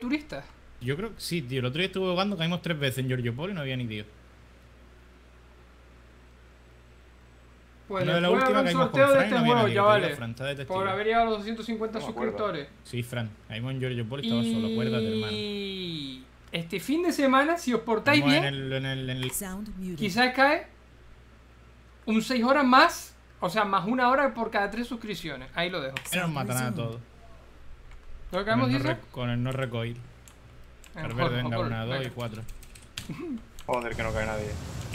turistas? Yo creo que sí, tío. El otro día estuve jugando, caímos 3 veces en Georgiopol y no había ni tío. Pues Una de las después habrá últimas un caímos con sorteo de Fran y este no había juego, nadie, que te chavales. diga, Fran, está de testigo. Por haber llegado a los 250 No me acuerdo. suscriptores. Sí, Fran. Caímos en Georgiopol y estaba solo. Acuérdate, hermano. Y este fin de semana, si os portáis Estamos bien, en el... Sound muted. quizás cae un 6 horas más. O sea, más 1 hora por cada 3 suscripciones. Ahí lo dejo. Nos matan a todos. ¿Lo que caemos, dice? Con el no recoil. Al verde, venga, 1, 2 y 4. Joder, que no cae nadie.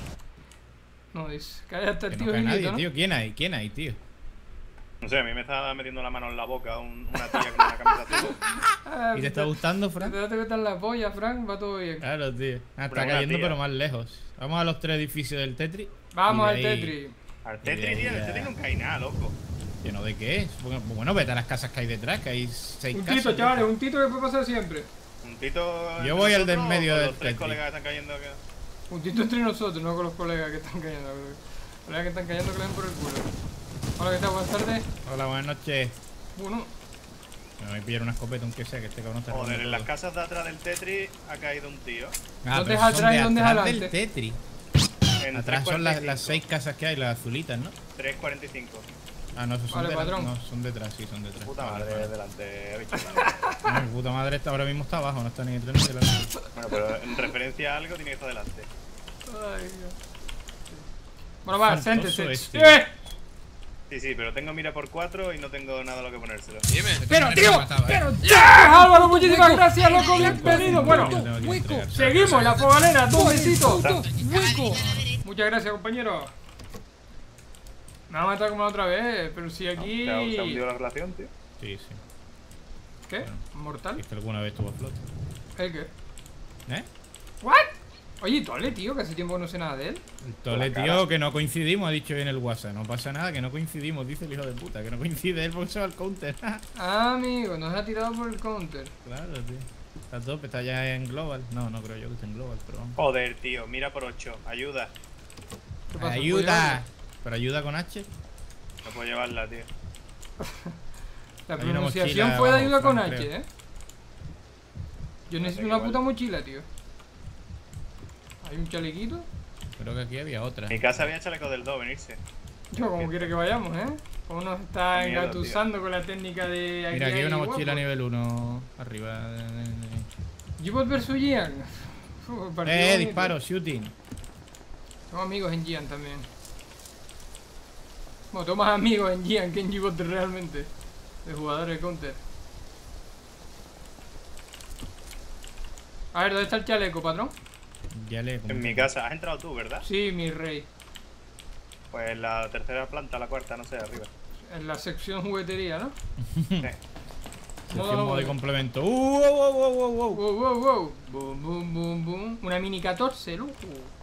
No, dice. Cae hasta el Que no tío cae nadie, Gilito, ¿no? tío. ¿Quién hay? ¿Quién hay, tío? No sé, a mí me está metiendo la mano en la boca una tía con una camisa azul. Ah, ¿Y te está gustando, Fran? Te metas la polla, Frank. Va todo bien. Claro, tío. Ah, está Una cayendo, tía. pero más lejos. Vamos a los 3 edificios del Tetris. Vamos Y al de ahí- Tetris. Al Tetris, tío, en el Tetris no cae nada, loco. ¿Lleno de qué? Bueno, vete a las casas que hay detrás, que hay 6 Un casas. tito, chavales, un tito que puede pasar siempre. Un tito. Yo voy al del nosotros medio o con del los 3 Tetris. colegas que están cayendo acá. Un tito entre nosotros, no con los colegas que están cayendo. Los colegas que están cayendo que le den por el culo. Hola, ¿qué tal? Buenas tardes. Hola, buenas noches. Uno. Me voy a pillar una escopeta, aunque sea, que este cabrón está Joder, robando en las todo. casas de atrás del Tetris ha caído un tío. Ah, ¿Dónde pero es son atrás y de dónde es atrás adelante? del Tetris. En Atrás son las 3.45. 6 casas que hay, las azulitas, ¿no? 3.45. Ah, no, esos son Vale, detrás. patrón. No, son detrás, sí, son detrás. Puta Vale, madre, vale. delante, bicho. No, mi puta madre está, ahora mismo está abajo, no está ni detrás ni delante. Bueno, pero en referencia a algo tiene que estar delante. Ay, Dios. Bueno, va, Espantoso siéntese. este. ¡Eh! Sí, sí, pero tengo mira por 4 y no tengo nada a lo que ponérselo. Pero, tío, pero, ¡ya! Álvaro, muchísimas gracias, loco, bienvenido. Bueno, Yo tengo que entregar. seguimos en la foganera, 2 besitos. Hueco. Muchas gracias, compañero. Me va a matar como la otra vez, pero si aquí... ¿Se ha hundido la relación, tío? Sí, sí. ¿Qué? ¿Mortal? Es que alguna vez estuvo a flote. ¿El qué? ¿Eh? ¿What? Oye, Tole, tío, que hace tiempo que no sé nada de él. El Tole, tío, que no coincidimos, ha dicho en el WhatsApp. No pasa nada, que no coincidimos, dice el hijo de puta. Que no coincide él porque se va al counter. Ah, amigo, nos ha tirado por el counter. Claro, tío. Está top, está ya en Global. No, no creo yo que esté en Global, pero vamos. Joder, tío, mira por 8. Ayuda. ¿Qué pasa? ¡Ayuda! ¿Pero ayuda con H? No puedo llevarla, tío. La Hay una pronunciación mochila fue de abajo, ayuda con Fran, H, creo. Yo necesito igual. una puta mochila, tío. ¿Hay un chalequito? Creo que aquí había otra. En mi casa había chaleco del 2, venirse. Yo, como quiere que vayamos, ¿eh? Como nos está Qué miedo, engatusando con la técnica de... Mira, aquí hay una guapo. mochila nivel 1 arriba. G-Bot vs Gian. Partido bonito. Disparo, shooting. Tengo amigos en Gian también. Bueno, tengo más amigos en Gian que en G-Bot realmente. De jugadores de counter. A ver, ¿dónde está el chaleco, patrón? Ya le. En mi casa. Has entrado tú, ¿verdad? Sí, mi rey. Pues en la tercera planta, la cuarta, no sé, arriba. En la sección juguetería, ¿no? Sí. Sección modo de wow, complemento. Wow, wow, wow, wow, wow. wow, wow. Boom, boom, boom, boom. Una mini 14, loco.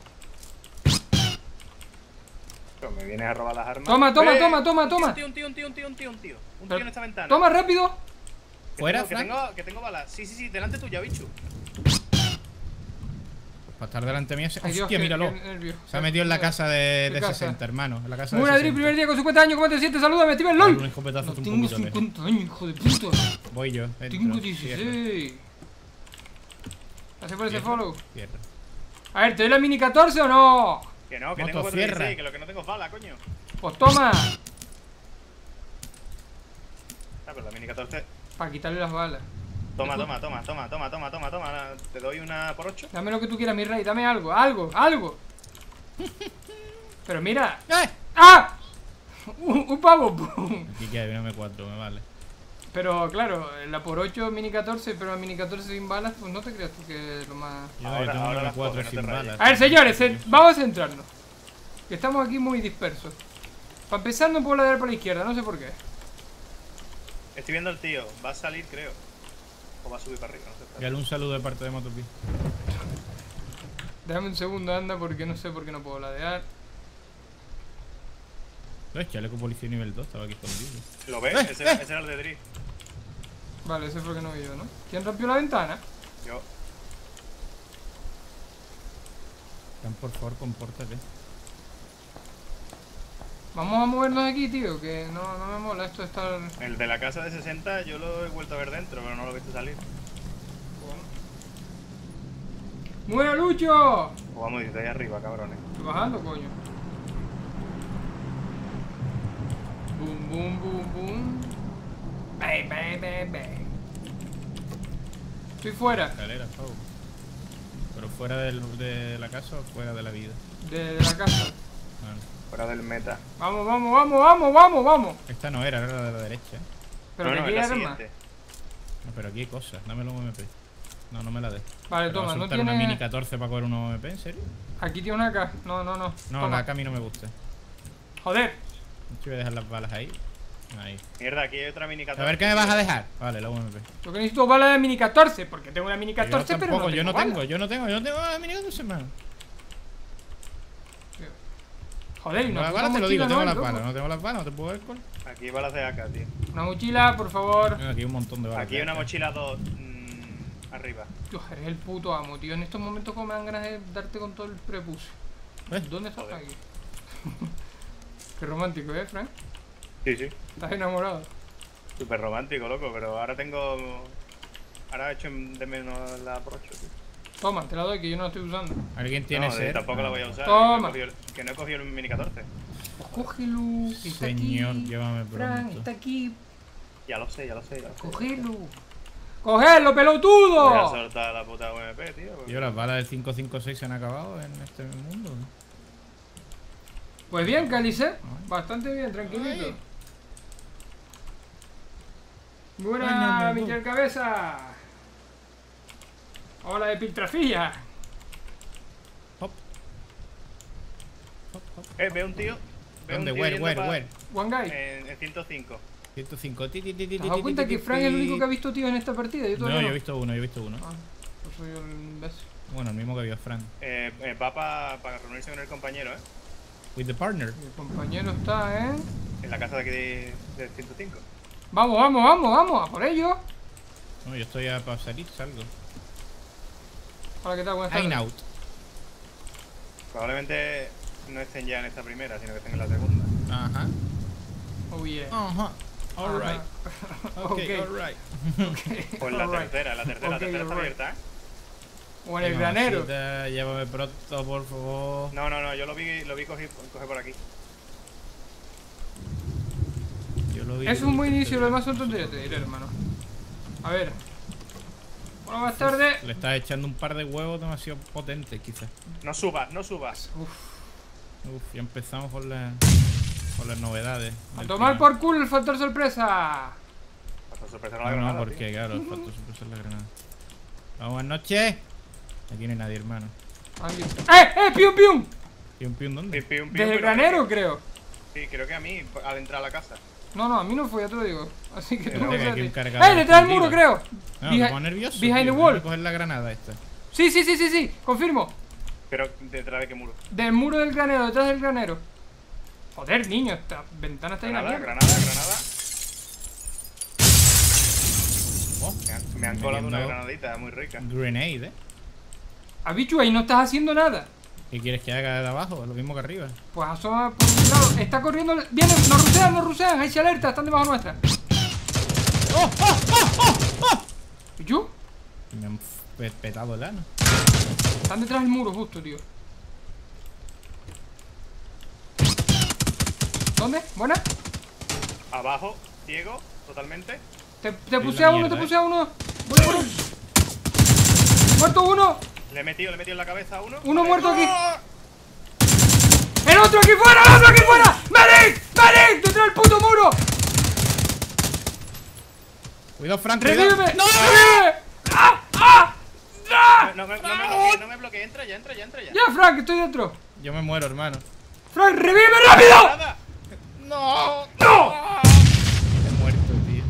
Pero me vienes a robar las armas. Toma, toma, ¡Eh! toma, toma, toma. Un tío. Un tío Pero- en esta ventana. Toma rápido. Que ¿Fuera, tengo- que Frank? tengo, que tengo balas. Sí, delante tuya, bicho. Para estar delante mío. Ay, Dios, Hostia, qué- míralo. qué nervio. Se ha metido en la casa de ¿Qué casa? 60, hermano. En la casa de Muy Adri, 60. primer día con 50 años, ¿cómo te sientes? Salúdame, Steven Dale LOL. un escopetazo No un tengo poquito lejos. 50 años, hijo de puta. Voy yo. entro, Tengo cierro, 16. Gracias por ese cierro, follow. cierro. A ver, ¿te doy la mini 14 o no? Que no, que Moto, tengo 46, cierra. que lo que no tengo es bala, coño. Pues toma. Ah, pero la mini 14. Para quitarle las balas. Toma. Te doy una por 8. Dame lo que tú quieras, mi rey. Dame algo, algo. Pero mira. ¡Eh! ¡Ah! Un pavo. ¡Pum! Aquí que hay un M4, me vale. Pero claro, la por 8 mini 14, pero la mini 14 sin balas, pues no te creas tú que es lo más... Yo, Ahora- yo tengo un ahora las coge, M4 no te sin rayes. balas. A ver, señores, vamos a centrarnos. Que estamos aquí muy dispersos. Para empezar no puedo ladear por la izquierda, no sé por qué. Estoy viendo al tío. Va a salir, creo. O va a subir para arriba, no sé. Dale un saludo de parte de Motopi. Déjame un segundo, anda, porque no sé por qué no puedo ladear. No, es chaleco policía nivel 2, estaba aquí escondido. ¿Lo ves? Ese era el de Drift. Vale, ese fue que no vi yo, ¿no? ¿Quién rompió la ventana? Yo. Tan, por favor, compórtate. Vamos a movernos de aquí, tío, que no me mola esto de estar... El de la casa de 60 yo lo he vuelto a ver dentro, pero no lo he visto salir. Bueno. ¡Muera Lucho! Pues vamos, desde ahí arriba, cabrones. Estoy bajando, coño. Boom, boom, boom, boom. Bang, bang, bang, bang. Estoy fuera. Escalera, Pau. Pero fuera de la casa o fuera de la vida. De la casa. Vale. Fuera del meta. Vamos, vamos, vamos, vamos, vamos, vamos. Esta no era la de la derecha. Pero no, que no, aquí es hay la armas. siguiente. No, pero aquí hay cosas. Dámelo un MP. No, no me la des. Vale, ¿Pero vas toma, a no soltar una tiene. mini 14 para coger un MP? ¿En serio? Aquí tiene una AK. No, no, no. No, Toma. la AK a mí no me gusta. Joder. Yo voy a dejar las balas ahí. Ahí. Mierda, aquí hay otra mini 14. A ver qué me vas a dejar. Vale, la UMP. Lo que necesito es bala de mini 14. Porque tengo una mini 14, pero no tengo yo no bala. tengo la mini 14, hermano. Joder, y no Las tengo balas te lo digo, mochila, tengo ¿no? las Loco. balas. No tengo las balas, no te puedo ver con. Aquí balas de AK, tío. Una mochila, por favor. Aquí hay un montón de balas. Aquí hay una mochila 2 arriba. Dios, eres el puto amo, tío. En estos momentos como me dan ganas de darte con todo el prepucio. ¿Dónde estás? Joder. Aquí. Qué romántico, ¿eh, Frank? Sí, sí. Estás enamorado. Súper romántico, loco, pero ahora tengo... Ahora he hecho de menos la brocha, tío. Toma, te la doy que yo no la estoy usando. ¿Alguien tiene No, sed? tampoco la voy a usar. Toma. Que no he cogido el mini 14. Pues cógelo. Que está Señor, aquí. llévame Frank, pronto. está aquí. Ya lo sé, ya lo sé. Cógelo. ¡Cogelo, Voy a pelotudo! soltar la puta UMP, tío. porque- Tío, las balas del 556 se han acabado en este mundo. Pues bien, Cálice. Bastante bien, tranquilito. Ay. Buena, Ay, no. Miguel Cabeza. Hola de Piltrafilla. Hop. Hop, hop. Veo un tío. Veo ¿Dónde? un tío Where? yendo One guy. En 105. 105. ¿Te has dado cuenta que Frank es el único que ha visto tío en esta partida? Yo No, todavía yo no. he visto uno, Ah, pues soy el imbécil. Bueno, el mismo que vio Frank. Va para reunirse con el compañero, With the partner. Mi compañero está, ¿eh? en la casa de aquí de 105. Vamos, vamos, vamos, vamos, a por ello. No, yo estoy a para salir, salgo. Hola, ¿qué tal? Buenas tardes. Hang out. Probablemente no estén ya en esta primera, sino que estén en la segunda. Ajá. Oh, yeah. Ajá. Alright. Ajá. Ok, Ok. alright. Pues la Alright. tercera, la tercera Ok, está alright. abierta, ¿eh? O en el granero. Mamacita, llévame pronto, por favor. No, yo lo vi coger por aquí. Yo lo vi. Es un buen inicio, lo demás son tonterías, te diré, hermano. A ver. Bueno, más tarde. Le estás echando un par de huevos demasiado potentes, quizás. No subas, no subas. Uf, ya empezamos con las novedades. A del tomar final. por culo el factor sorpresa. Para sorprender a la No, granada, no, porque tío. claro, el factor sorpresa es la granada. Vamos, buenas noches. Aquí no hay nadie, hermano. ¡Pium, pium! ¿Pium, pium, dónde? Pim, pim, pim, Desde el pero- granero, creo. Sí, creo que a mí, al entrar a la casa. No, no, a mí no fue, ya te lo digo. Así que Pero tú tengo no aquí un sé. cargador Detrás del muro, escondido. creo! No, me pongo nervioso. behind tío, the tengo wall. que coger la granada esta. Sí, sí, sí, sí, sí, confirmo. Pero detrás de qué muro. Del muro del granero, detrás del granero. Joder, niño, esta ventana está llena de Granada, mierda. granada. Oh, Me han colado una Metiendo granadita muy rica. grenade, ¿eh? Abichu, ahí no estás haciendo nada. ¿Qué quieres que haga de abajo? Lo mismo que arriba. Pues asoma por un lado. Está corriendo. Vienen, nos rusean. Ahí se alerta, están debajo nuestra. ¿Abichu? Me han petado el ano. Están detrás del muro, justo, tío. ¿Dónde? ¿Buena? Abajo, ciego, totalmente. Te puse a uno, mierda, te puse a uno. Voy por él. Muerto uno. Le he metido en la cabeza a uno. Uno Vale. muerto aquí. ¡Oh! ¡El otro aquí fuera! ¡El otro aquí fuera! ¡Medic! ¡Medic! ¡Detrás del puto muro! Cuidado, Frank. ¡Revíveme! cuidado. ¡No! ¡Revíveme! ¡Ah! ¡Ah! ¡Ah! No me bloqueé, entra ya. Ya, Frank, estoy dentro. Yo me muero, hermano. Frank, revíveme rápido. Nada. ¡No! ¡No! He muerto, tío.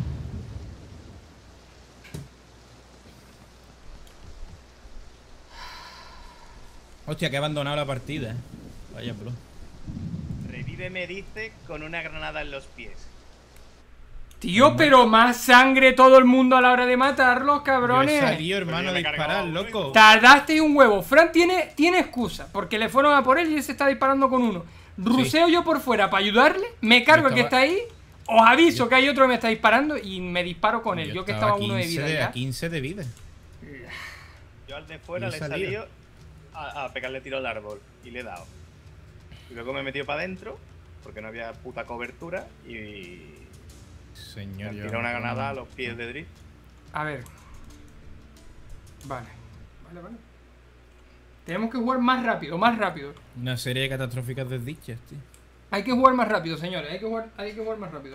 Hostia, que he abandonado la partida. Vaya, bro. Revíveme, dice, con una granada en los pies. Tío, pero más sangre todo el mundo a la hora de matarlos, Yo he cabrones. salido, hermano, a Pero yo me he disparar, cargado, loco. Tardaste un huevo. Frank tiene excusa, porque le fueron a por él y él se está disparando con uno. Ruseo yo por fuera para ayudarle, me cargo el que está ahí, os aviso que hay otro que me está disparando y me disparo con él. Yo que estaba a uno de vida ya. A 15 de vida. Yo al de fuera Yo le he he salido. salido a pegarle tiro al árbol y le he dado. Y luego me he metido para adentro porque no había puta cobertura y Señor, me tiró una granada a los pies de Drift. A ver. Vale. Tenemos que jugar más rápido, más rápido. Una serie de catastróficas desdichas, tío. Hay que jugar más rápido, señores. Hay que jugar más rápido.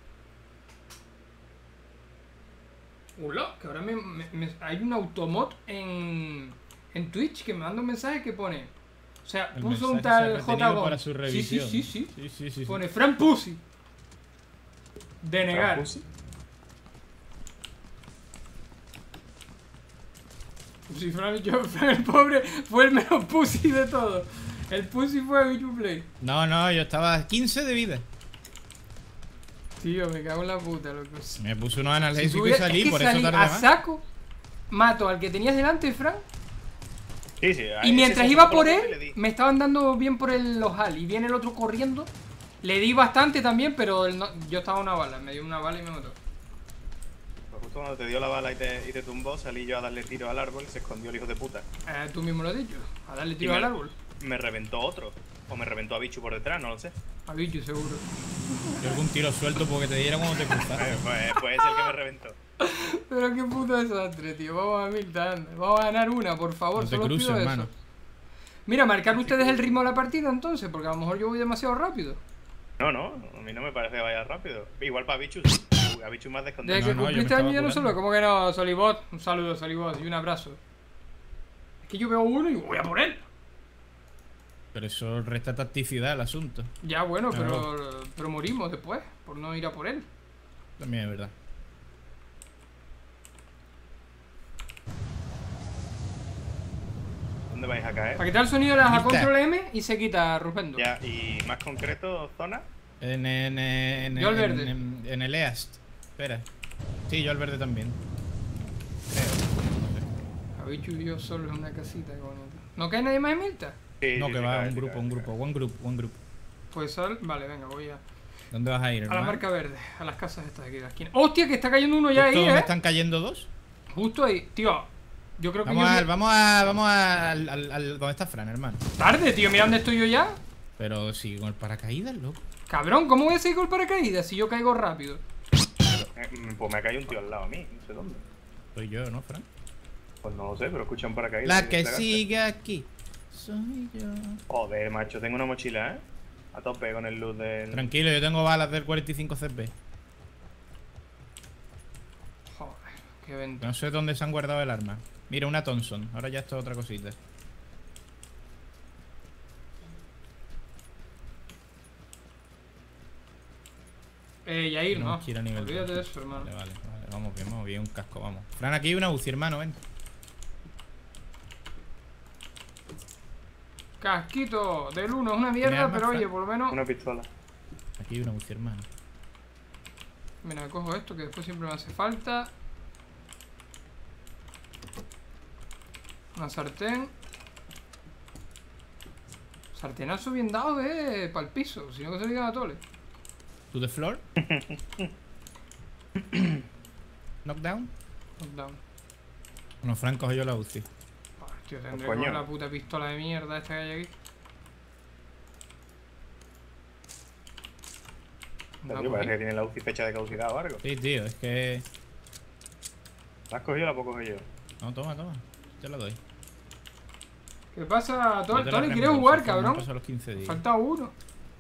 Hola, que ahora hay un automod en Twitch que me manda un mensaje que pone. O sea, El puso un mensaje tal se ha retenido J. para su revisión. Sí. Pone Fran Pussy. Denegar. Sí, Fran el pobre fue el menos pussy de todos. El pussy fue Bichu Play. No, yo estaba a 15 de vida. Tío, me cago en la puta, loco. Me puse unos analgésicos Si y salí, es que por salí eso tardé a más. saco, mato al que tenías delante, Fran. Sí, Y mientras iba por él, me estaban dando bien por el ojal. Y viene el otro corriendo. Le di bastante también, pero yo estaba a una bala. Me dio una bala y me mató. Pues justo cuando te dio la bala y te tumbó, salí yo a darle tiro al árbol y se escondió el hijo de puta. Tú mismo lo has dicho. A darle tiro Y al árbol. Me reventó otro. O me reventó a Bichu por detrás, no lo sé. A Bichu, seguro. Yo algún tiro suelto porque te diera cuando te cruzas. Pues es el que me reventó. Pero qué puto desastre, tío. Vamos a Milton. Vamos a ganar una, por favor. No te Solo os cruces, pido hermano. eso. Mira, marcar ustedes el ritmo de la partida entonces, porque a lo mejor yo voy demasiado rápido. No, a mí no me parece que vaya rápido. Igual para Bichu, sí. A Bichu más descontento. Desde que No, yo me cumpliste estaba año ya no apurando. solo. ¿Cómo que no, Solibot? Un saludo, Solibot, y un abrazo. Es que yo veo uno y voy a por él. Pero eso resta tacticidad al asunto. Ya, bueno, Claro. pero morimos después, por no ir a por él. También es verdad. ¿Dónde vais a caer? Para quitar el sonido le das a Quita. Control M y se quita Rupendo. Ya, y más concreto, zona. Yo al verde. En el East. Espera. Sí, yo al verde también. Creo. A Bichu y yo solo en una casita. ¿No cae nadie más en Milta? Sí, No, sí, que sí, va, cae, un sí, grupo, cae, un sí, grupo. cae. One group. Pues vale, venga, voy a ¿Dónde vas a ir, la hermano? marca verde, a las casas estas de aquí de la esquina. ¡Hostia, que está cayendo uno ya ¿Justo ahí, donde están cayendo dos? Justo ahí, tío. Yo creo que Vamos al ¿dónde está Fran, hermano? Tarde, tío, mira dónde estoy yo ya. Pero sí, con el paracaídas, loco. Cabrón, ¿cómo voy a seguir con el paracaídas si yo caigo rápido? Pues me ha caído un tío al lado a mí, no sé dónde. Soy yo, ¿no, Fran? Pues no lo sé, pero escucha un paracaídas. La y que se agacha. sigue aquí soy yo. Joder, macho, tengo una mochila, ¿eh? A tope con el loot del... Tranquilo, yo tengo balas del 45 CP. Joder, qué venta. No sé dónde se han guardado el arma. Mira, una Thompson. Ahora ya esto es otra cosita. Yair, no. quiero nivel Olvídate de 2. eso, hermano. Vale. Vamos bien, un casco, vamos. Fran, aquí hay una UCI, hermano, ven. Casquito del 1 es una ¿Tiene mierda, armas, pero oye, Fran? por lo menos. Una pistola. Aquí hay una UCI, hermano. Mira, cojo esto que después siempre me hace falta. Una sartén. Sartenazo bien dado para el piso, si no que se digan a tole. ¿To the floor? Knockdown. Knockdown. Bueno, Fran coge yo la UCI. Tío, tendré que Coño. coger la puta pistola de mierda esta que hay aquí. Tío, parece que tiene la UCI fecha de caducidad o algo. Sí, tío, es que... ¿La has cogido o la puedo coger yo? No, toma. Te la doy. ¿Qué pasa? Yo te la Tole, ¿quieres reembolso, jugar, Fran, cabrón? me han pasado los 15 días. Falta uno.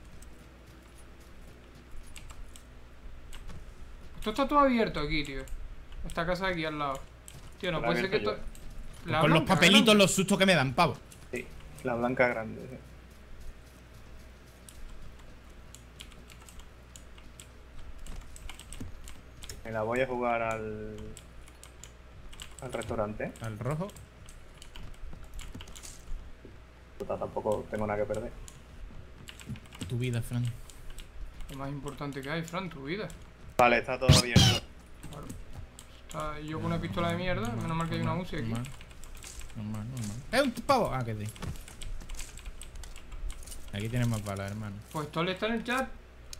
Esto está todo abierto aquí, tío. Esta casa de aquí al lado. Tío, no La puede ser que abierto esto... yo. La Con los blanca, papelitos, grande. los sustos que me dan, pavo. Sí, la blanca grande. Sí. Me la voy a jugar al restaurante. Al rojo. Puta, tampoco tengo nada que perder. Tu vida, Fran. Lo más importante que hay, Fran, tu vida. Vale, está todo abierto. Claro. Está yo con una pistola de mierda, menos mal que hay una UCI aquí. Normal. ¡Es un pavo! Ah, que sí. Aquí tienes más balas, hermano. Pues Tole está en el chat.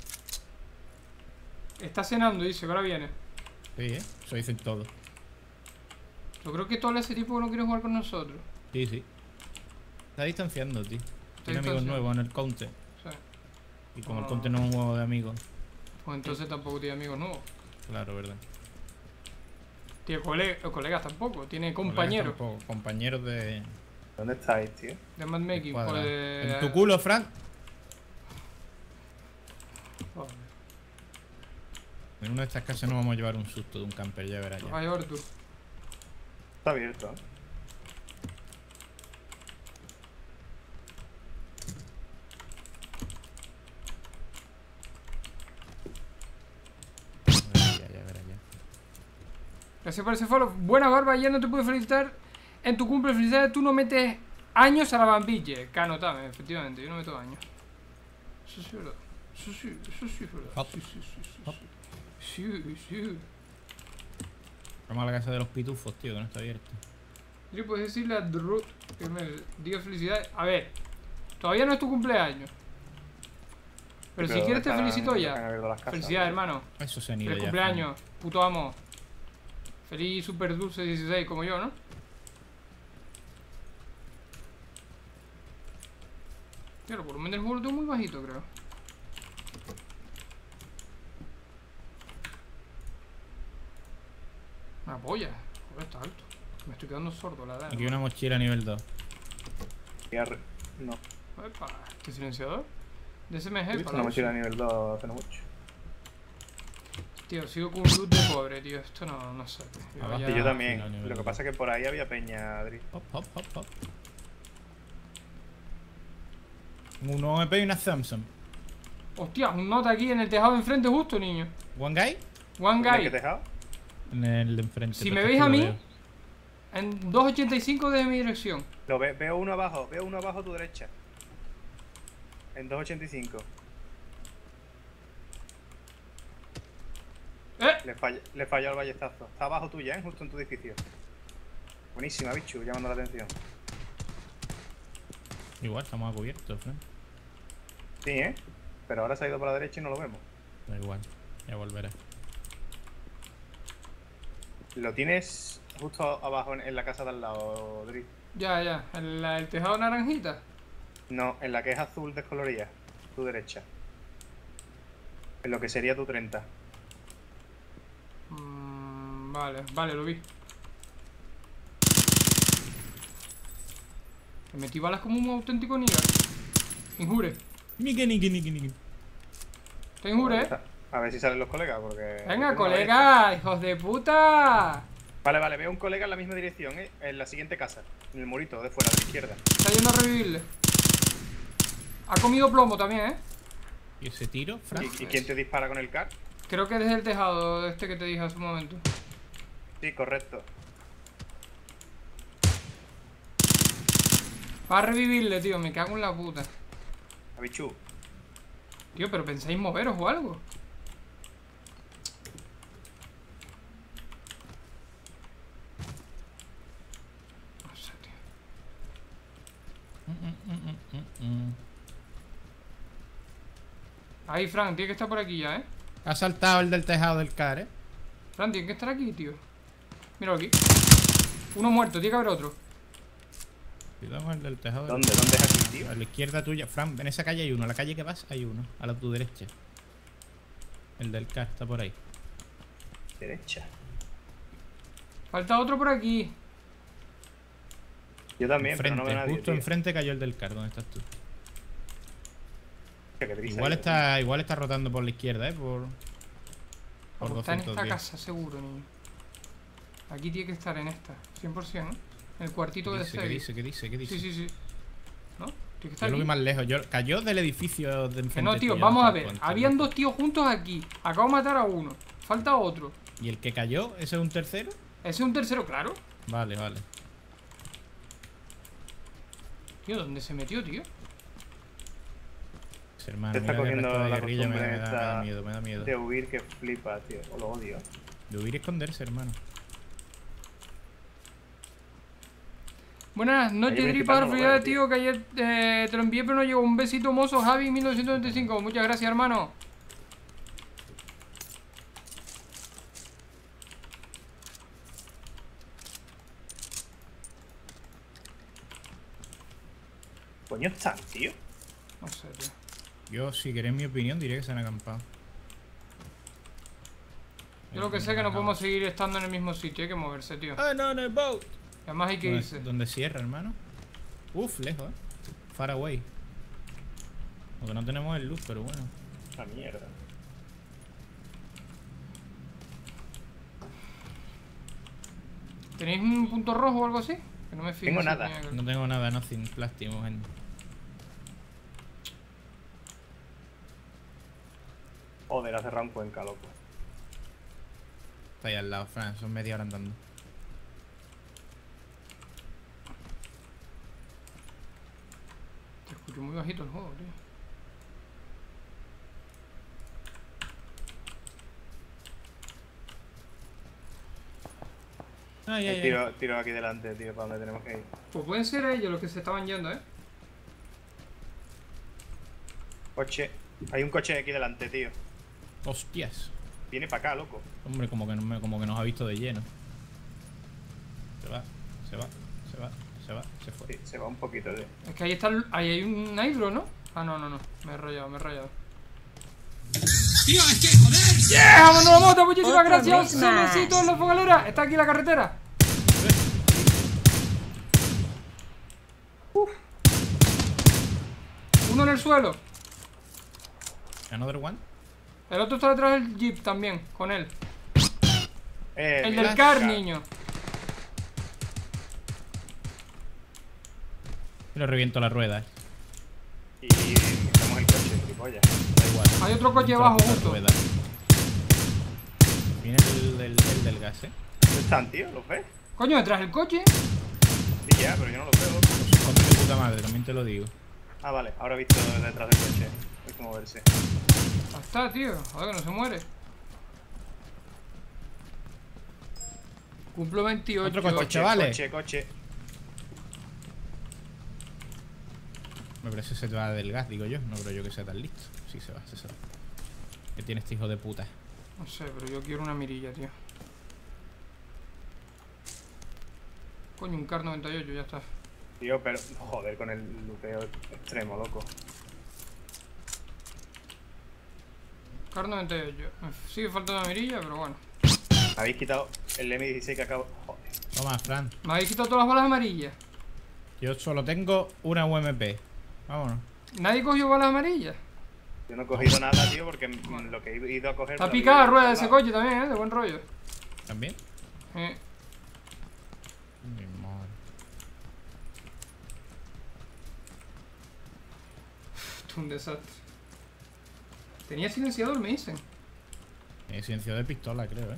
Está cenando, dice, que ahora viene. Sí, eso dicen todo. Yo creo que Tole es ese tipo que no quiere jugar con nosotros. Sí. Está distanciando, tío. Tiene amigos distanciando. nuevos en el counter. Sí. Y como el Ah. counter no es un juego de amigos. Pues entonces tampoco tiene amigos nuevos. Claro, verdad. Tiene colegas tampoco, tiene Colegas compañeros tampoco, compañeros de. ¿Dónde estáis, tío? de matchmaking. Cuadra. Pues, En tu culo, Frank. Joder. En una de estas casas nos vamos a llevar un susto de un camper, ya verás ya. Ay, Artur. Está abierto, ¿eh? Ya verás ya. Gracias por ese follow. Buena barba, ya no te puedo felicitar en tu cumple. Felicidades, tú no metes años a la bambille. Canotame, efectivamente, yo no meto años. Eso sí es verdad. Eso sí es verdad. Hop. Sí, sí, sí, sí, Hop. sí. Sí. Vamos a la casa de los pitufos, tío, que no está abierta. Yo puedes decirle a Drut que me diga felicidades. A ver, todavía no es tu cumpleaños. Pero si quieres te felicito ya. Felicidades, hermano. Eso se han ido Feliz ya. cumpleaños, puto amo. Feliz super dulce 16 como yo, ¿no? Pero por lo menos el juego lo tengo muy bajito, creo. Una polla. Joder, está alto. Me estoy quedando sordo, la verdad. Aquí una mochila a nivel 2. No. Epa, ¿qué silenciador? De SMG, He visto para una mochila a nivel 2 hace no mucho. Tío, sigo con un loot de pobre, tío. Esto no sé. Tío, Abajo. ya- Y yo sí, a también. nivel Lo que 2. pasa es que por ahí había peña, Adri. Hop, hop, hop, hop. Un OMP y una Thompson. Hostia, un nota aquí en el tejado de enfrente justo, niño. ¿One guy? One ¿Dónde que guy. te he dejado? En el de enfrente. Si pero me es que veis a lo mí, veo. en 285 de mi dirección. Veo uno abajo a tu derecha. En 285. Le falló el ballestazo. Está abajo tuya, ¿eh? Justo en tu edificio. Buenísima, bicho, llamando la atención. Igual estamos a cubierto, Frank. Sí, ¿eh? Pero ahora se ha ido para la derecha y no lo vemos. Da igual, ya volverá. Lo tienes justo abajo en la casa de al lado, Dri. Ya. El tejado naranjita. No, en la que es azul descolorida. Tu derecha. En lo que sería tu 30. Vale, lo vi. Me metí balas como un auténtico nigga. Injure. Niki. Te injure, ¿eh? A ver si salen los colegas, porque... Venga, colega, hijos de puta. Vale, veo un colega en la misma dirección, ¿eh? En la siguiente casa. En el murito, de fuera, de la izquierda. Está yendo a revivirle. Ha comido plomo también, ¿eh? ¿Y ese tiro, Frank? ¿Y quién te dispara con el car? Creo que desde el tejado de este que te dije hace un momento. Sí, correcto. Va a revivirle, tío, me cago en la puta. Abichu. Tío, pero pensáis moveros o algo. No sé, tío. Ahí, Fran, tiene que estar por aquí ya, ¿eh? Ha saltado el del tejado del car, Fran, tiene que estar aquí, tío. Míralo aquí. Uno muerto, tiene que haber otro. Cuidado con el del tejado del ¿Dónde es aquí, tío? A la izquierda tuya. Fran, en esa calle hay uno. A la calle que vas hay uno. A la tu derecha. El del car está por ahí. Derecha. Falta otro por aquí. Yo también, pero Enfrente, no veo a nadie, justo tío. enfrente cayó el del car. ¿Dónde estás tú? Qué prisa, Igual está rotando por la izquierda, por Vamos, está en esta 210. casa, seguro, niño. Aquí tiene que estar en esta. 100%, ¿eh? En el cuartito de ¿Qué dice? ¿Qué dice? ¿Qué dice? Sí. ¿No? Tiene que Yo estar lo vi aquí. más lejos. Cayó del edificio de enfrente. Que no, tío, tuyo, vamos no a te ver. cuento, Habían ¿no? dos tíos juntos aquí. Acabo de matar a uno. Falta otro. ¿Y el que cayó? ¿Ese es un tercero? Ese es un tercero, claro. Vale. Tío, ¿dónde se metió, tío? Ese hermano, Te está mira que el cogiendo resto de la guerrilla me costumbre da esta miedo, me da miedo. de huir que flipa, tío. O lo odio. De huir y esconderse, hermano. Buenas noches, Ahí Dripa. principal no lo Felicidades, veo, tío, que ayer te lo envié, pero no llegó. Un besito, mozo, Javi 1995. Muchas gracias, hermano. Coño están, tío. No sé, tío. Yo, si queréis mi opinión, diré que se han acampado. Yo lo que sé es que no podemos seguir estando en el mismo sitio, hay que moverse, tío. Ah, no, no, boat. Además hay que irse. ¿Dónde cierra, hermano? Uf, lejos, Far away. Porque no tenemos el luz, pero bueno. Esa mierda. ¿Tenéis un punto rojo o algo así? Que no me fijo. Tengo si nada. tenía que- No tengo nada, no, sin plástico, gente. Joder, ha cerrado un Cuenca, loco. Está ahí al lado, Fran, son media hora andando. Te escucho muy bajito el juego, tío. Ay, ay, ay. Tiro aquí delante, tío, para donde tenemos que ir. Pues pueden ser ellos los que se estaban yendo, ¿eh? Coche. Hay un coche aquí delante, tío. Hostias. Viene para acá, loco. Hombre, como que nos ha visto de lleno. Se va, se va, se va, se va, se fue. Sí, se va un poquito, tío. Es que ahí está ahí hay un hidro, ¿no? Ah, no, no, no. Me he rayado, me he rayado. Tío, es que joder. ¡Yeah! ¡Vámonos la moto! Muchísimas Otro gracias. mix más. Solecito en la fogalera. Está aquí la carretera. Uf. Uno en el suelo. Another one. El otro está detrás del jeep también, con él. El mira, del car, niño. Y le reviento las ruedas. Y estamos el coche, tripolla. Da igual. Hay otro coche Reviento abajo las justo. ruedas. Viene el del gas, ¿Dónde están, tío? ¿Los ves? Coño, detrás del coche. Sí, ya, pero yo no los veo, loco. Con de puta madre, también te lo digo. Ah, vale, ahora he visto detrás del coche. Hay que moverse. Ahí está, tío. Joder, que no se muere. Cumplo 28. Otro coche, chavales. Coche. Me parece que se va del gas, digo yo. No creo yo que sea tan listo. Sí, se va, se va. ¿Qué tiene este hijo de puta? No sé, pero yo quiero una mirilla, tío. Coño, un Car 98, ya está. Tío, pero joder con el luteo extremo, loco. Car 98. Me sigue faltando una mirilla, pero bueno. Me habéis quitado el M16 que acabo. Joder. Toma, Fran. Me habéis quitado todas las balas amarillas. Yo solo tengo una UMP. Vámonos. ¿Nadie cogió balas amarillas? Yo no he cogido nada, tío, porque lo que he ido a coger. Está picada la rueda de ese coche también, ¿eh? De buen rollo. ¿También? Eh. Mi madre. Esto es un desastre. Tenía silenciador, me dicen. Silencio de pistola, creo,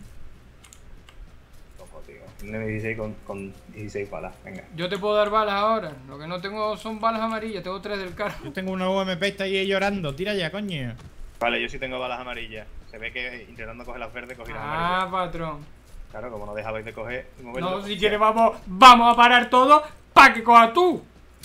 Loco, tío. Un M16 con 16 balas, venga. Yo te puedo dar balas ahora. Lo que no tengo son balas amarillas. Tengo 3 del carro. Yo tengo una UMP, está ahí llorando. Tira ya, coño. Vale, yo sí tengo balas amarillas. Se ve que intentando coger las verdes cogí las Ah, amarillas. patrón. Claro, como no dejabais de coger y moverlo. No, si quieres vamos a parar todo para que cojas tú.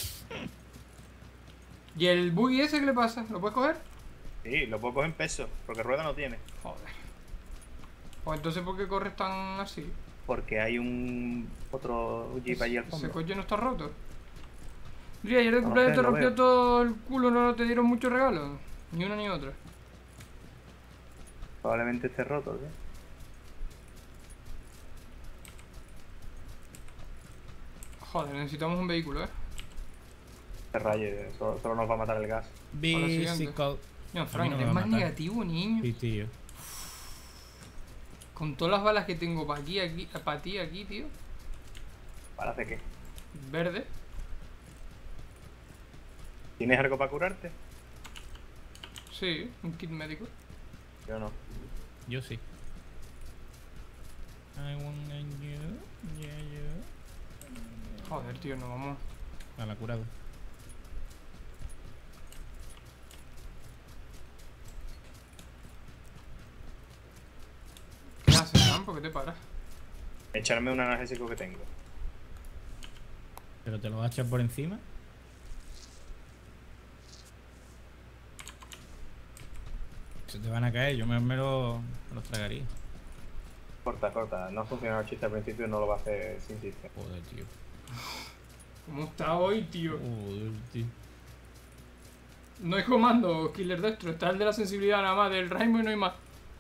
¿Y el buggy ese qué le pasa? ¿Lo puedes coger? Sí, lo puedo coger en peso, porque rueda no tiene. Joder. Pues entonces ¿por qué corres tan así? Porque hay otro jeep allí al Ese fondo. coche no está roto. Mira, ayer de No cumpleaños sé, te lo rompió veo. todo el culo, no te dieron muchos regalos. Ni una ni otra. Probablemente esté roto, tío. Joder, necesitamos un vehículo, ¿eh? Se raye, solo nos va a matar el gas. Bicycle. No, A Frank, mí no me eres va a más matar. negativo, niño. Sí, tío. Con todas las balas que tengo para ti, aquí, tío. ¿Para hacer qué? Verde. ¿Tienes algo para curarte? Sí, un kit médico. Yo no. Yo sí. I wanna you, yeah, you. Joder, tío, no vamos. A la curado. ¿Qué haces, Fran? ¿Por qué te paras? Echarme un analgésico que tengo. ¿Pero te lo vas a echar por encima? Se te van a caer, yo me los tragaría. Corta. No ha funcionado el chiste al principio y no lo va a hacer sin chiste. Joder, tío. ¿Cómo está hoy, tío? Joder, tío. No hay comando, Killer Destro. Está el de la sensibilidad nada más, del Rainbow y no hay más.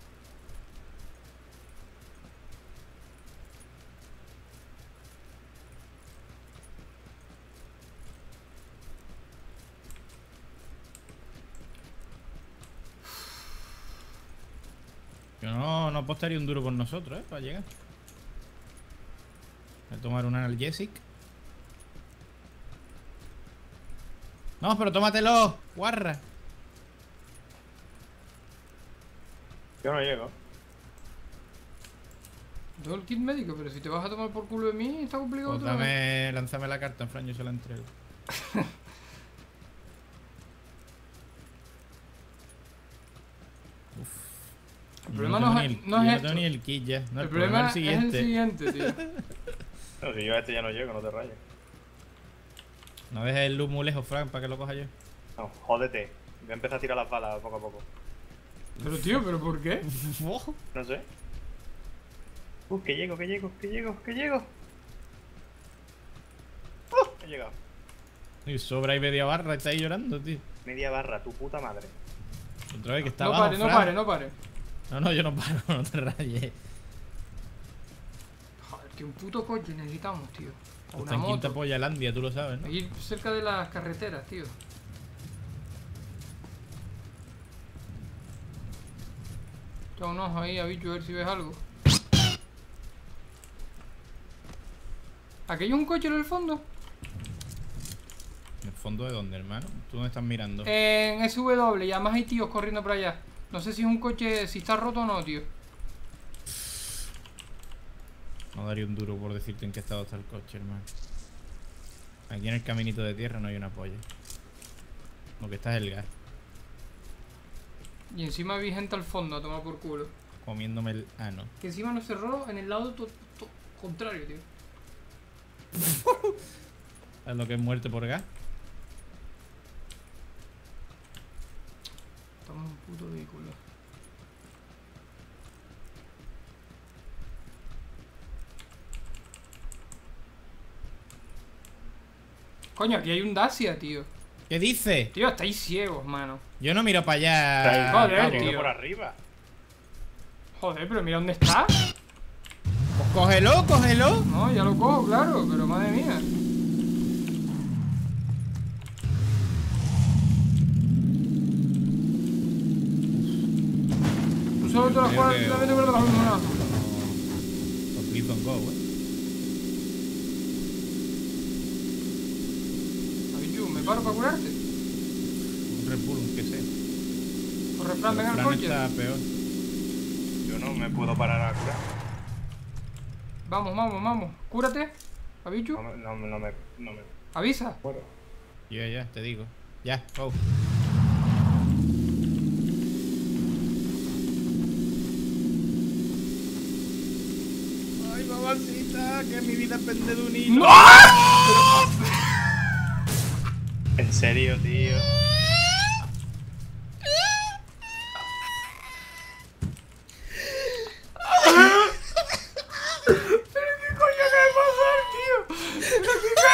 Yo no apostaría un duro por nosotros, para llegar. Voy a tomar un analgesic. No, pero tómatelo, guarra. Yo no llego. Todo el kit médico, pero si te vas a tomar por culo de mí, está complicado Pues todo. lánzame la carta, en Fran, yo se la entrego. El problema tengo no ni es, el- no yo es no esto. tengo ni el kit ya. No, El problema es el es el siguiente. siguiente, tío. No, si yo a este ya no llego, no te rayes. No dejes el luz muy lejos, Frank, para que lo coja yo. No, jódete. Voy a empezar a tirar las balas poco a poco. Pero tío, ¿pero por qué? No sé. Que llego. He llegado. Y sobra ahí media barra, está ahí llorando, tío. Media barra, tu puta madre. Otra vez que está No abajo, pare, no Fran. pare, no pare. No, yo no paro, no te rayes. Joder, que un puto coche necesitamos, tío. O Está una en Quinta moto. Pollalandia, tú lo sabes, ¿no? Ir cerca de las carreteras, tío. Echa un ojo ahí a bicho a ver si ves algo. ¿Aquello es un coche en el fondo? ¿En el fondo de dónde, hermano? ¿Tú dónde estás mirando? En SW, y además hay tíos corriendo por allá. No sé si es un coche, si está roto o no, tío. No daría un duro por decirte en qué estado está el coche, hermano. Aquí en el caminito de tierra no hay una polla. Lo que está es el gas. Y encima vi gente al fondo a tomar por culo. Comiéndome el ano. Que encima nos cerró en el lado contrario, tío. ¿Sabes lo que es muerte por gas? Estamos en un puto vehículo. Coño, aquí hay un Dacia, tío. ¿Qué dice? Tío, estáis ciegos, mano. Yo no miro para allá. Joder, Pablo. tío. por arriba. Joder, pero mira dónde está. Pues cógelo, cógelo. No, ya lo cojo, claro, pero madre mía. Tú solo te la Creo juegas que- totalmente con la vacuna. Pues please don't go, Abichu, ¿me paro para curarte? Un Red Bull, aunque sea. Corre, Fran, venga al Fran coche. está peor. Yo no me puedo parar a curar. Vamos, vamos, vamos. Cúrate. Abichu, No me avisa. muero. Ya, te digo. Ya, go. Ay, mamacita, que mi vida pende de un hilo. En serio, tío. ¿Qué coño acaba de pasar, tío?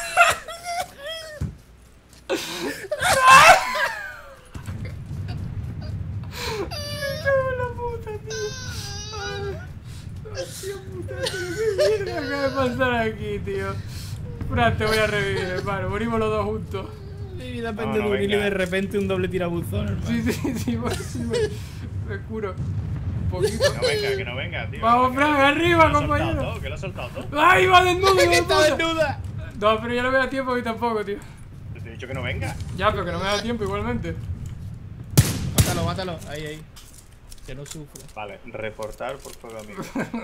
Me cago en la puta, tío. Ay, hostia puta, tío, qué mierda acaba de pasar aquí, tío. Fran, te voy a revivir, hermano. Morimos los dos juntos. Mi vida pende de un hilo y de repente un doble tirabuzón, hermano. Sí, me curo. Un poquito. Que no venga, tío. Vamos, Fran, arriba, compañero. Que lo he soltado todo. ¡Ay, va desnudo, hijo de ¡Está puta! desnuda! No, pero ya no me da tiempo a mí tampoco, tío. Te he dicho que no venga. Ya, pero que no me da tiempo igualmente. Mátalo. Ahí. Que no sufra. Vale, reportar por fuego amigo.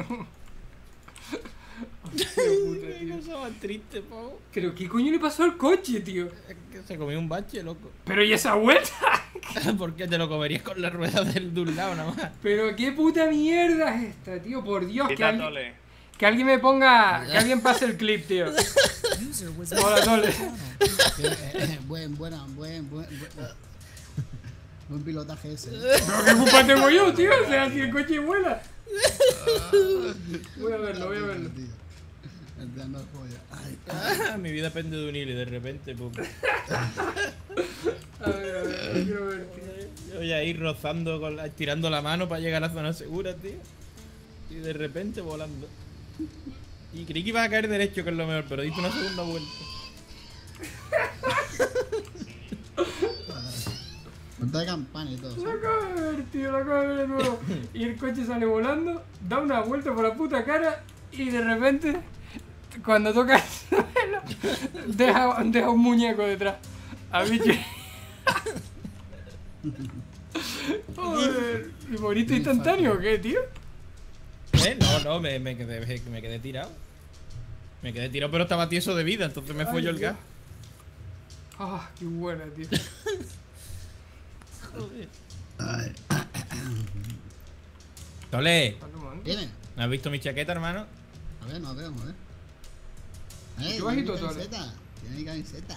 Qué cosa más triste, pavo. Pero ¿qué coño le pasó al coche, tío? Es que se comió un bache, loco. Pero ¿y esa vuelta? ¿Por qué te lo comerías con la rueda del de un lado nada más? Pero qué puta mierda es esta, tío. Por Dios, Quita Tole. que alguien me ponga... Que alguien pase el clip, tío. Hola, Tole. Buen pilotaje ese. Pero qué culpa tengo yo, tío. O sea, si el coche vuela. Voy a verlo. Tío. Entrando al pollo. Ay, Mi vida pende de un hilo y de repente, pum. A ver, quiero ver, tío. Yo voy a ir rozando, estirando la mano para llegar a la zona segura, tío. Y de repente volando. Y creí que iba a caer derecho, que es lo mejor, pero diste una segunda vuelta. Monta de campana y todo. Lo acabo de ver, tío, lo acabo de ver de nuevo. Y el coche sale volando, da una vuelta por la puta cara y de repente, cuando toca el suelo, deja un muñeco detrás. A bicho. Joder. ¿Y moriste instantáneo o qué, tío? No, me quedé tirado. Me quedé tirado, pero estaba tieso de vida, entonces me fue yo el gas. Ah, qué buena, tío. Joder. Tole, Dime. ¿no has visto mi chaqueta, hermano? A ver, no veo, a ver. Qué bajito, tiene mi Tole. camiseta. Tiene mi camiseta.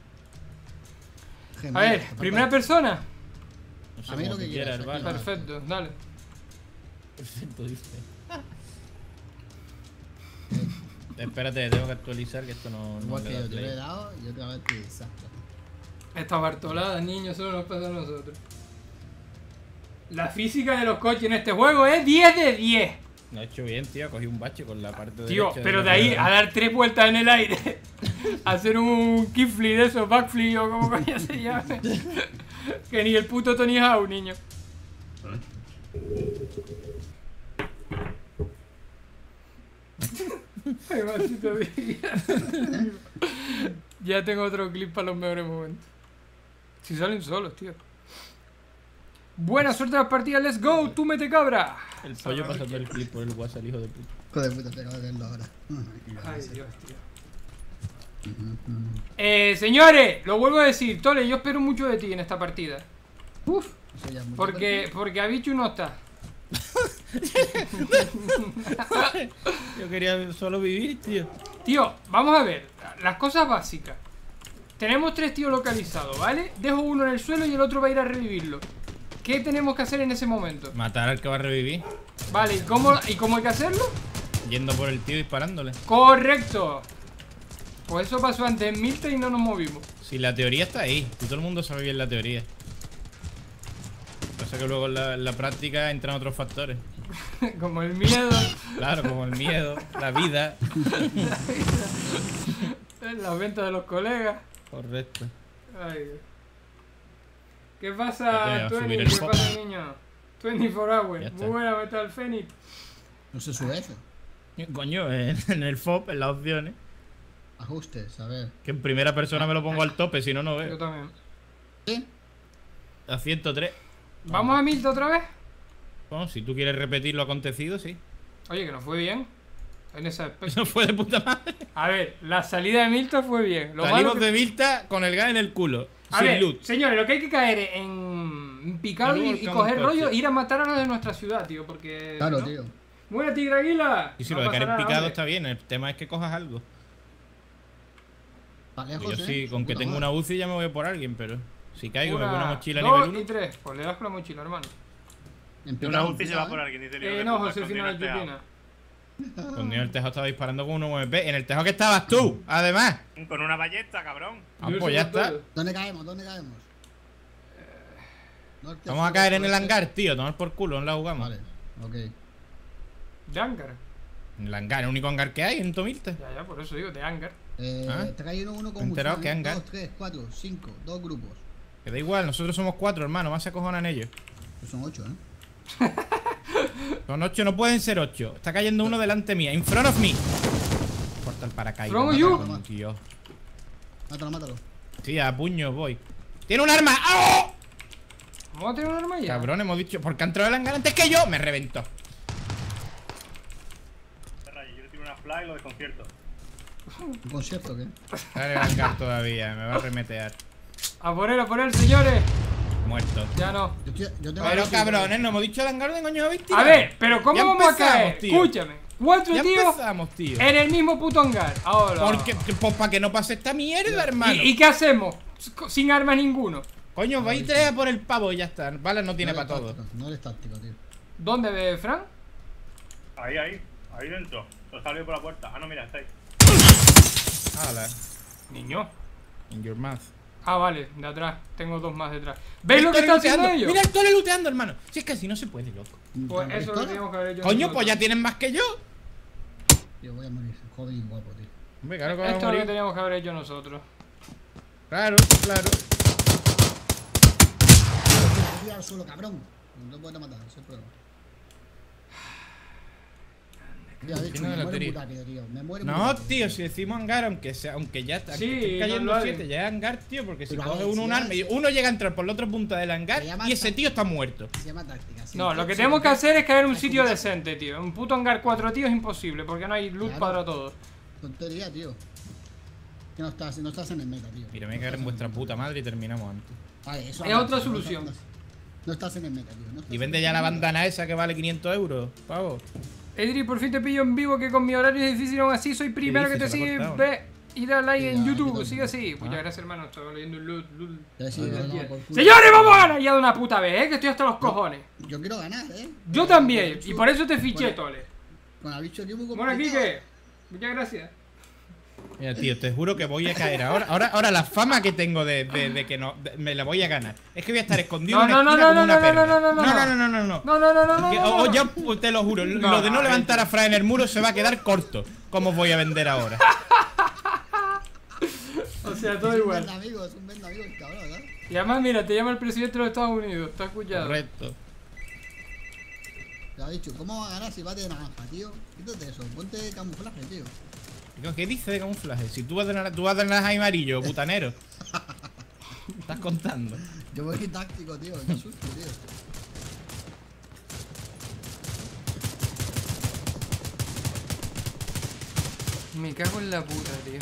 A Gemela, ver, papá. primera persona. No sé A mí cómo lo que tú quieras, hermano. aquí. Perfecto, dale. Perfecto, dice. Espérate, tengo que actualizar que esto no Igual le que da yo te lo play. he dado y otra vez te desastre. Estas bartoladas, niños, solo nos pasa a nosotros. La física de los coches en este juego es 10 de 10. Lo he hecho bien, tío. Cogí un bache con la parte de. Tío, pero de ahí a dar 3 vueltas en el aire, a hacer un kickflip de esos, backflip o como coño se llame. Que ni el puto Tony Hawk, niño. Ay, maldito día. Ya tengo otro clip para los mejores momentos. Si salen solos, tío. Buena suerte en las partidas, let's go, tú mete cabra. El pollo pasando el clip por el WhatsApp, hijo de puta. Hijo de puta, tengo que verlo ahora. Ay, Dios, tío. Señores, lo vuelvo a decir, Tole, yo espero mucho de ti en esta partida. Uf, eso ya es mucho Porque Abichu no está. Yo quería solo vivir, tío. Tío, vamos a ver, las cosas básicas. Tenemos 3 tíos localizados, ¿vale? Dejo uno en el suelo y el otro va a ir a revivirlo. ¿Qué tenemos que hacer en ese momento? Matar al que va a revivir. Vale, ¿y cómo hay que hacerlo? Yendo por el tío disparándole. ¡Correcto! Pues eso pasó antes en Milta y no nos movimos. Si la teoría está ahí, y todo el mundo sabe bien la teoría. Pasa que luego en la práctica entran otros factores. Como el miedo, Claro, como el miedo, la vida. las ventas de los colegas. Correcto. Ay, Dios. ¿Qué Ya pasa, te voy a subir Tony? el ¿Qué pop. pasa, niño? 24 Ya hours. está. Muy buena, meta el Fénix. No se sube eso. Coño, en el FOP, en las opciones. Ajustes, a ver. Que en primera persona me lo pongo al tope, si no, no Yo veo. también. ¿Sí? A 103. ¿Vamos a Milta otra vez? Bueno, si tú quieres repetir lo acontecido, sí. Oye, que nos fue bien. En ese aspecto. Eso fue de puta madre. A ver, la salida de Milta fue bien. Lo malo Salimos que- de Vilta con el gas en el culo. A sin ver, loot. señores, lo que hay que caer en picar Y luego y buscamos coger un rollo, coche. ir a matar a los de nuestra ciudad, tío, porque... Claro, ¿no? tío. Buena, Tigre Águila. Y si No lo de pasa caer en nada, picado hombre. está bien, el tema es que cojas algo. Está Yo lejos, sí, con que Puta tengo madre. una UCI ya me voy por alguien, pero si caigo me pongo una mochila 2 nivel y 1. 3. Pues le das con la mochila, hermano. En Una picado, UCI se picado, va por alguien, dice Leo, que No, puta Josefina escondida en el tejado. Chupina. Cuando yo en el tejado estaba disparando con un UMP. En el tejado que estabas tú, además. Con una ballesta, cabrón. Ah, Yo pues sé ya por está. todo. ¿Dónde caemos? ¿Dónde caemos? Norte, Vamos a sur, caer en el oeste. hangar, tío. Tomar por culo, no la jugamos. Vale, ok. De Hangar. En el hangar, el único hangar que hay en Tomilta. Ya, por eso digo, de Hangar. ¿Ah? Trae uno con Me he enterado que hangar. 2, 3, 4, 5, 2 grupos. Que da igual, nosotros somos 4, hermano. Más se acojonan ellos. Pues son 8, ¿eh? Son 8, no pueden ser 8. Está cayendo uno delante mía. In front of me. Corta el paracaídas. From you. Mátalo, tío. Mátalo, mátalo. Sí, a puños voy. ¡Tiene un arma! ¡Oh! ¿Vamos a tener un arma ya? Cabrón, hemos dicho. ¿Por qué ha entrado el hangar antes que yo? Me reventó. Yo le tiro una fly y lo desconcierto. ¿Un concierto o qué? Está en el hangar todavía. Me va a remetear. A por él, señores. Muerto. Ya no. Yo tengo Pero que- cabrones, no hemos dicho el hangar de coño habéis tirado. A ver, pero ¿cómo Ya vamos a empezamos, caer? tío. Escúchame. 4 Ya tíos empezamos, tío. en el mismo puto hangar. Ahora. Porque, pues para que no pase esta mierda, hermano. ¿Y qué hacemos? Sin armas ninguno. Coño, vais 3 a por el pavo y ya está. Balas no tiene no para eres todo. táctico, no eres táctico, tío. ¿Dónde ve Fran? Ahí dentro. Lo salió por la puerta. Ah, no, mira, está ahí. Hala. Niño. In your mouth. Ah, vale, de atrás. Tengo dos más detrás. ¿Veis lo que Tole están haciendo looteando. ellos? Mira el Tole looteando, hermano. Si es que así no se puede, loco. Pues eso es lo que teníamos que haber hecho. Coño, nosotros. pues ya tienen más que yo. Tío, voy a morir. Joven y guapo, tío. Hombre, claro que vamos Esto a es lo que morir. teníamos que haber hecho nosotros. Claro, claro. Tira al suelo, cabrón. No te puedes matar, ese es el problema. Tío, de hecho, Tiene me la muero muy teoría. rápido, tío. Me muero muy No, rápido. tío, si decimos hangar, aunque ya está Sí, estén no cayendo lo 7, hagan. ya es hangar, tío, porque si Pero a coge ver, uno si un ya arma y se- uno llega a entrar por la otra punta del hangar Se llama y ese tío está muerto. Se llama táctica. Si No, el lo que coche tenemos que no- hacer es caer en un sitio decente, tío. Un puto hangar 4 tíos es imposible, porque no hay luz Claro. para todos. Tontería, tío. Que no estás en el meta, tío. Mira, me No caer en estás vuestra el puta meta. madre y terminamos antes. Vale, eso Es aparte, otra no solución. No estás en el meta, tío. No estás Y en vende el ya la meta. bandana esa que vale 500 euros, pavo. Edri, por fin te pillo en vivo, que con mi horario es difícil, aún así soy primero que dices? te Se lo ha sigue. cortado, ¿no? Ve y da like Sí, en ya, YouTube, aquí sigue así. Muchas Ah. gracias, hermano. Estaba leyendo el loot. Ya sí, no, no, por culo. Señores, vamos a ganar ya de una puta vez, que estoy hasta los cojones. Yo quiero ganar, Yo también, y por eso te fiché, Tole. Con la bicho tío muy Bueno, aquí complicado. que. Muchas gracias. Mira, tío, te juro que voy a caer. Ahora la fama que tengo de que no me la voy a ganar. Es que voy a estar escondido en No, una no, esquina no, como una no, perra. no, no, no, no. Que- No. Yo te lo juro, lo de no levantar a Fran en el muro se va a quedar corto. ¿Cómo os voy a vender ahora? O sea, todo Es un igual. vende amigos, es un vende amigos, cabrón, ¿sabes? Y además, mira, te llama el presidente de los Estados Unidos. ¿Te has escuchado? Correcto. Te ha dicho, ¿cómo va a ganar si va de naranja, tío? Quítate eso, ponte camuflaje, tío. ¿Qué dice de camuflaje? Si tú vas de naranja y amarillo, butanero. Estás contando. Yo voy táctico, tío, qué susto, tío. Me cago en la puta, tío.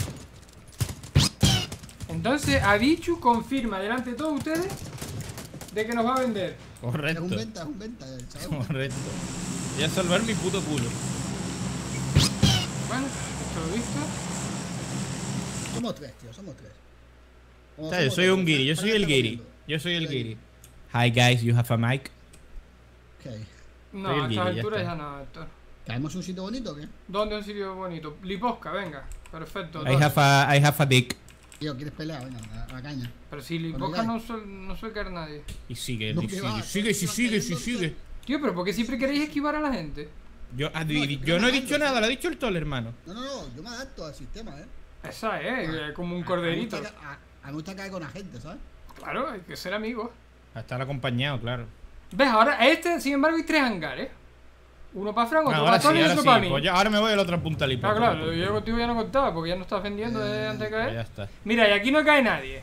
Entonces, Abichu confirma delante de todos ustedes de que nos va a vender. Correcto. Es un venta, chaval. Correcto. Voy a salvar mi puto culo. Bueno, esto lo visto. Somos tres, tío, somos tres. O sea, yo soy un guiri, yo soy el guiri. Yo soy el guiri. Hi guys, you have a mic. Ok. No, Soy el a guiri, estas ya alturas está. ya no, Héctor. ¿Caemos un sitio bonito o qué? ¿Dónde un sitio bonito? Liposca, venga. Perfecto. I have a dick. Tío, ¿quieres pelear? Venga, a la caña. Pero si Liposca no suele caer nadie. Y sigue, No, y que sigue, va, sigue, que sí, va sigue, sí, cayendo, sigue. Tío, pero ¿por qué siempre queréis esquivar a la gente? Yo no he ganando, dicho nada, tío. lo ha dicho el Tol, hermano. No, yo me adapto al sistema, Esa es, como un A corderito. mí me gusta caer con la gente, ¿sabes? Claro, hay que ser amigos. A estar acompañado, claro. ¿Ves? Ahora, a este, sin embargo, hay 3 hangares. Uno para Frank, otro Ahora para sí, Tony y ahora otro sí. para mí. Pues ahora me voy a la otra punta del Ah, claro, yo contigo ya no contaba porque ya no estás vendiendo desde antes de Pues ya caer. está. Mira, y aquí no cae nadie.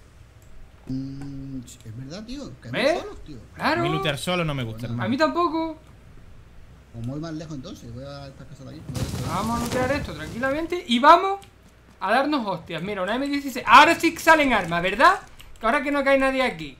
Es verdad, tío. ¿Ves? Caemos solos, tío. A Claro. mí lootear solo no me gusta, A hermano. mí tampoco. O voy más lejos entonces, voy a esta casa de aquí. Vamos a lootear esto tranquilamente y vamos a darnos hostias. Mira, una M16. Ahora sí salen armas, ¿verdad? Que ahora que no cae nadie aquí.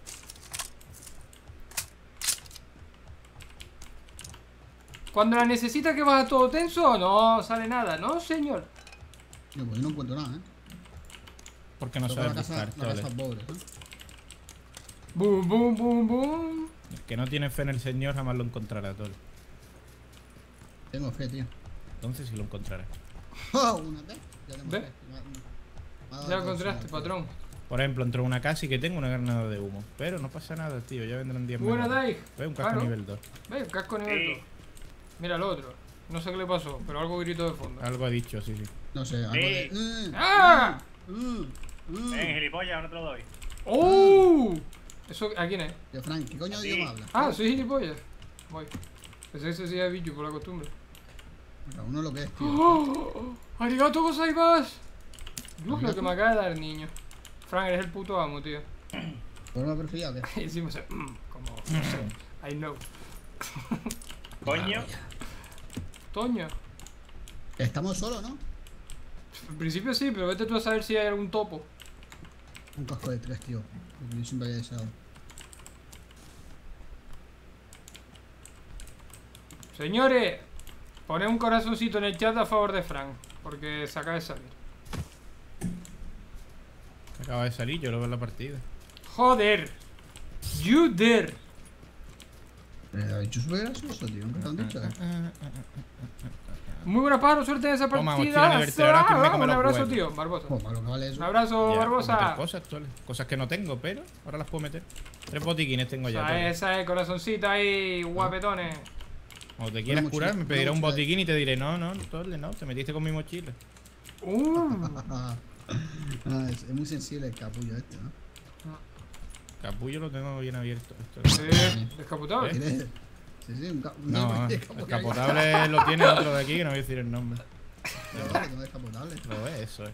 Cuando la necesita que vas a todo tenso, no sale nada, ¿no, señor? Tío, pues yo no encuentro nada, Porque no Toco sabes la casa, buscar, la casa Tole. pobre, Boom, boom, boom, boom. El que no tiene fe en el Señor jamás lo encontrará, Tole. Tengo fe, tío. Entonces sí lo encontrará. ¡Oh! Una vez. Ya tengo ¿Ves? fe. Me ha dado Ya todo, encontraste, tío. patrón. Por ejemplo, entro en una casa y que tengo una granada de humo. Pero no pasa nada, tío. Ya vendrán 10 Buena, más. Dai. Ve un casco Claro. nivel 2. Ve, un casco nivel Sí. 2. Mira el otro. No sé qué le pasó, pero algo gritó de fondo. Algo ha dicho, sí, sí. No sé, algo de. ¡Ah! Gilipollas, no te lo doy. ¡Oh! ¿Eso a quién es? Tío, Frank, ¿qué coño de Sí. idioma habla? Ah, soy gilipollas. Voy. Pensé que se decía bicho por la costumbre. Cada uno lo que es, tío. ¡Oh! ¡Arigato gozaimasu! Dios, lo que me acaba de dar, niño. Frank, eres el puto amo, tío. ¿Por lo prefería o qué? Y decimos, como, no sé, I know. Coño. Toño. Estamos solos, ¿no? En principio sí, pero vete tú a saber si hay algún topo. Un casco de 3, tío. Yo siempre había deseado. Señores, poned un corazoncito en el chat a favor de Frank, porque se acaba de salir. Acaba de salir, yo lo veo en la partida. Joder. You dare. Ha dicho súper gracioso, tío. ¿Qué te han dicho? Muy buenas, pájaro, suerte en esa Toma, partida. mochila de vertederados que me come Un los abrazo, huevos. tío, Barbosa. Pues malo que vale eso. Un abrazo, Ya, Barbosa. puedo meter cosas actuales. Cosas que no tengo, pero ahora las puedo meter. 3 botiquines tengo ya. todos. Esa es, corazoncito ahí, guapetones. Cuando te quieras Una curar, mochila, me pedirá una un mochila. botiquín y te diré, no, Tole, no, te metiste con mi mochila. Es muy sensible el capullo este, ¿no? Capullo lo tengo bien abierto. Esto. Descapotable. ¿Quieres? Sí, un No, descapotable. descapotable lo tiene otro de aquí que no voy a decir el nombre. No, descapotable. Lo es, eso es.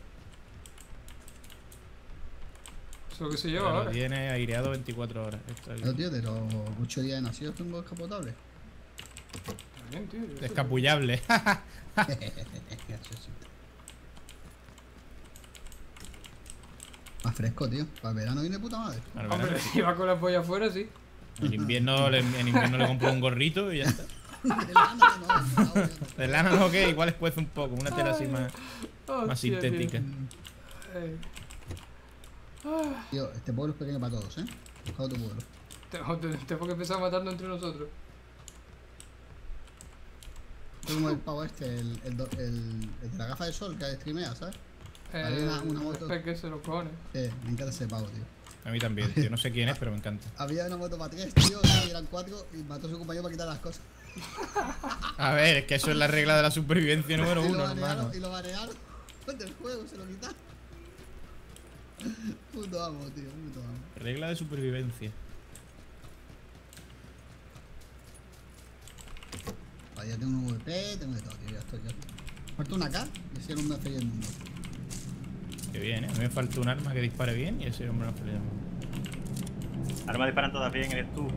Eso que se lleva Pero lo ahora. tiene aireado 24 horas. Esto es No, tío, de los 8 días de nacidos tengo descapotable. Bien, tío. yo sé. descapullable. Gracioso. Más fresco, tío. Para el verano viene de puta madre. Al Hombre, verano. si va con la polla afuera, sí. En invierno le compro un gorrito y ya está. De lana, no. De lana no, que igual escuece un poco, una tela así más Hostia, sintética. tío. Eh, Tío, este pueblo es pequeño para todos, ¿eh? Busca otro pueblo. Tenemos que empezar matando entre nosotros. Es como el pavo este, el de la gafa de sol que streamea, ¿sabes? Había una moto. Es que se lo cojones. Me encanta ese pavo, tío. A mí también, tío. No sé quién es, pero me encanta. Había una moto para 3, tío, y eran 4 y mató a su compañero para quitar las cosas. A ver, es que eso es la regla de la supervivencia número Y lo 1, banearon, hermano. y lo banearon del juego, se lo quitaron. Puto amo, tío, puto amo. Regla de supervivencia. Vale, ya tengo un VP, tengo de todo, tío, ya estoy. Falta una K y así no me feliz el mundo. Qué bien, ¿eh? A mí me falta un arma que dispare bien y ese hombre no pelea mundo. Ahora me disparan todas bien, eres tú.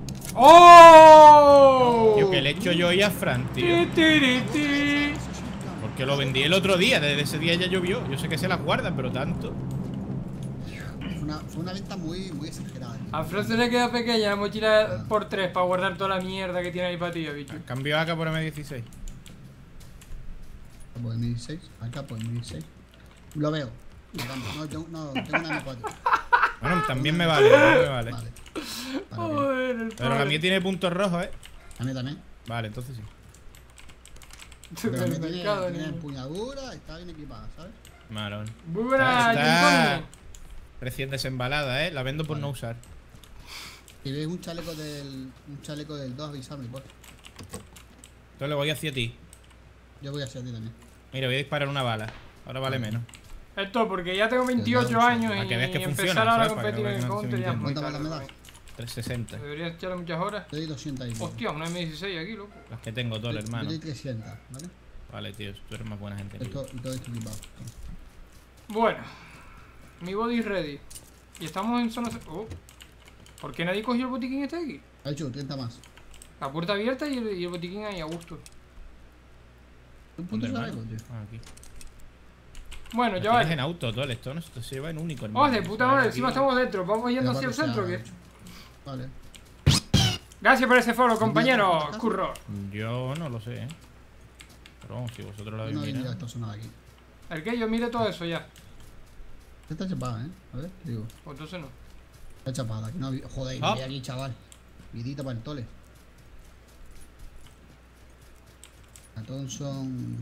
¡Oh! Tío, que le echo yo hoy a Fran, tío. Porque lo vendí el otro día, desde ese día ya llovió. Yo sé que se las guardan, pero tanto. Fue una venta muy exagerada. A Fran se le queda pequeña la mochila por 3 para guardar toda la mierda que tiene ahí para ti, bicho. Cambio AK por M16. Acá por M16, acá por M16. Lo veo. No, tengo una M4. Bueno, también me vale, también me vale. Vale. Joder, el Pero la pobre. mía tiene puntos rojos, ¿eh? A mí también. Vale, entonces sí. Pero también Supermercado, tiene niño. empuñadura, está bien equipada, ¿sabes? Marón. Muy buena, Está Jim recién desembalada, ¿eh? La vendo por no usar. Si ves un chaleco del 2, avísame, por. Entonces le voy hacia ti. Yo voy hacia ti también. Mira, voy a disparar una bala. Ahora vale menos. Esto porque ya tengo 28 años Para y que veas que empezar funciona, ahora a ¿sabes? Para que competir veas en que no Counter se ya es muy ¿Cuántas balas me tarde. das? 360. Debería echarle muchas horas. Te doy 200 ahí. Hostia, una M16 aquí, loco. Las que tengo todo, Yo hermano. te doy 300, ¿vale? Vale, tío, tú eres más buena gente. que yo. Y todo esto equipado. Bueno, mi body is ready. Y estamos en zona. Oh, ¿por qué nadie cogió el botiquín este de aquí? Ha hecho 30 más. La puerta abierta y el botiquín ahí a gusto. Un punto ¿Dónde, chaleco, hermano? tío. Ah, aquí. Bueno, Lo ya tienes vale. en auto, todo esto, ¿no? Esto se lleva en único, hermano. Oh, de puta madre, encima estamos dentro. Vamos yendo hacia el centro, ¿qué? Vale. Gracias por ese foro, compañero. Curro. Yo no lo sé, ¿eh? Pero vamos, si vosotros lo habéis No había mirado mirado. esta zona de aquí. ¿El qué? Yo mire todo eso ya. Está chapada, ¿eh? A ver, te digo. Pues entonces no. Está chapada. Aquí no había... Joder, Ah. vi aquí, chaval. Vidita para el tole. La Thompson...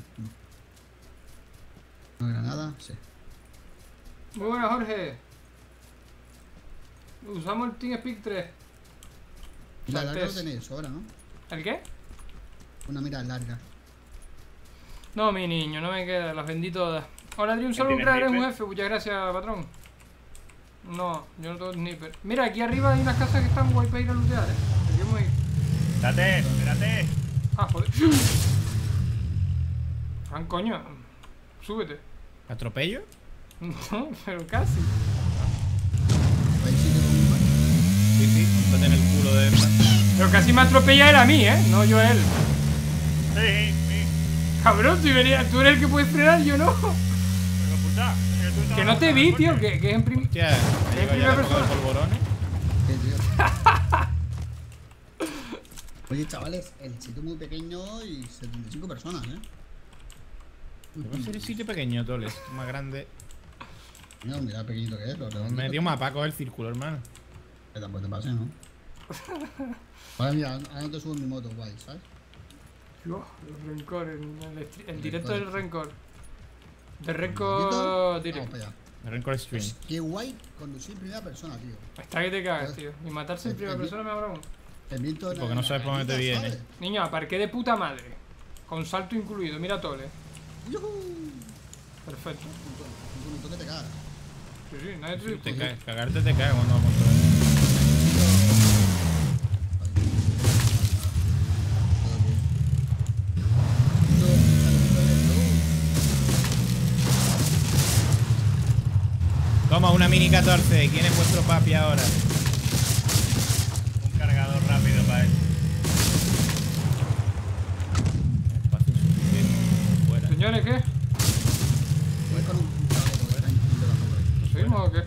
¿No era nada? Sí. Muy buenas, Jorge. Usamos el TeamSpeak 3. La larga lo Saltés. tenéis sobra, ¿no? ¿El qué? Una mira larga. No, mi niño, no me queda, las vendí todas. Hola, Adri, un solo ¿Tienes crack, eres un sniper? F, muchas gracias, patrón. No, yo no tengo sniper. Mira, aquí arriba hay unas casas que están guay para ir a lootear, Deberíamos ir. Espérate, espérate. Ah, joder. Fran, coño. Súbete. ¿Atropello? No, pero casi. Ahí sí que con Sí, sí, ponte en el culo de esta. Pero casi me atropella él a mí, no yo a él. Sí, sí. Cabrón, tú eres el que puedes frenar, yo no. Pero puta, tú estabas Que no te con vi, el tío, coche. que es en primer. Hostia, me llega ya primera la época de persona. polvorones. ¿Qué, tío? Oye, chavales, el sitio es muy pequeño y 75 personas, ¿eh? Va a ser el sitio pequeño, Toles. Más grande. Mira, mira pequeñito que es, lo Me dio mapa a coger el círculo, hermano. Que tampoco te pase, ¿no? Vale, mira, ahora no te subo en mi moto, guay, ¿sabes? Dios, el rencor, el directo Rencor. del rencor. De ¿Momentito? rencor Vamos directo. para allá. Rencor Stream. Pues, qué guay conducir en primera persona, tío. Está que te cagas, Joder. tío. Y matarse en primera persona me habrá uno. El viento de Porque no sabes por dónde te viene. ¿sabes? Niño, aparqué de puta madre. Con salto incluido, mira Tole. ¡Yujú! Perfecto. Un montón que te cagas. Sí, sí, nadie te Te discute. caes, cagarte te cae cuando vamos a Toma, una mini 14. ¿Quién es vuestro papi ahora? Un cargador rápido para él. Espacio insuficiente. Fuera. Señores, ¿qué? Voy con un chaleco que traen debajo por ahí. ¿Nos seguimos o qué?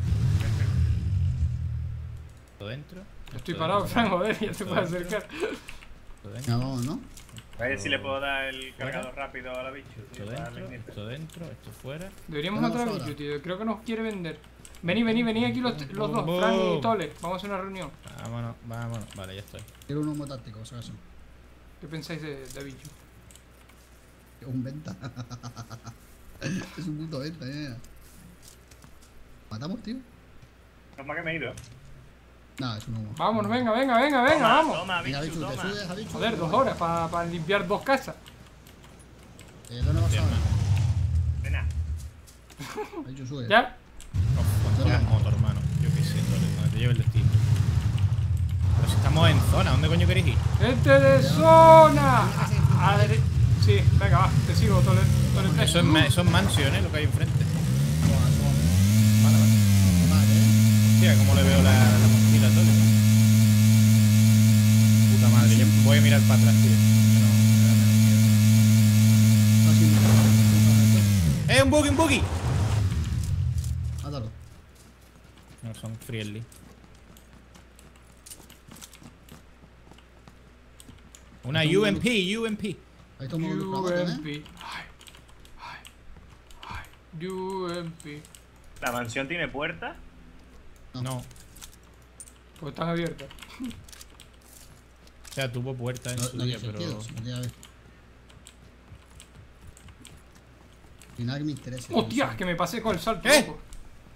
¿Todo dentro? Estoy parado, Fran, joder, ya te puedes acercar. ¿Todo dentro? Ya vamos, ¿no? A ver si le puedo dar el cargador rápido a la bicho. Esto Para darle dentro, ignición. esto dentro, esto fuera. Deberíamos Vamos matar a ahora. bicho, tío. Creo que nos quiere vender. Vení aquí los dos, Fran y Tole. Vamos a hacer una reunión. Vámonos, vámonos. Vale, ya estoy. Quiero un humo táctico, o sea, eso. ¿Qué pensáis de bicho? Es un venta. Es un puto venta, ¿Matamos, tío? No es más que me he ido. Nada, es un humo. Vámonos, venga, Toma, vamos. Toma, Venga, bicho, bicho, te toma. subes a bicho. Joder, 2 horas para limpiar 2 casas. ¿Dónde vas ahora? De nada. Bicho, sube. ¿Ya? Con la moto, hermano. Yo qué sé, donde te lleve el destino. Pero si estamos en zona, ¿dónde coño queréis ir? ¡Gente de zona! Sí, venga, va, te sigo, Tole. Eso es mansiones, lo que hay enfrente. Vale, vale. Vale, Hostia, cómo le veo la mosquita a todo. Puta madre, yo voy a mirar para atrás, tío. Que no, me da menos miedo. Así, ¡Un buggy, un buggy! mátalo. No, son friendly. Una Esto es un UMP. Ahí está un modo de prueba, UMP. UMP. ¿La mansión tiene puerta? No. Pues están abiertas. O sea, tuvo puerta en su No día, tiene pero... sentido, si no tiene a ver. Y nada que me interese. ¡Hostia! Que me pasé con el salto, ¿Eh? loco.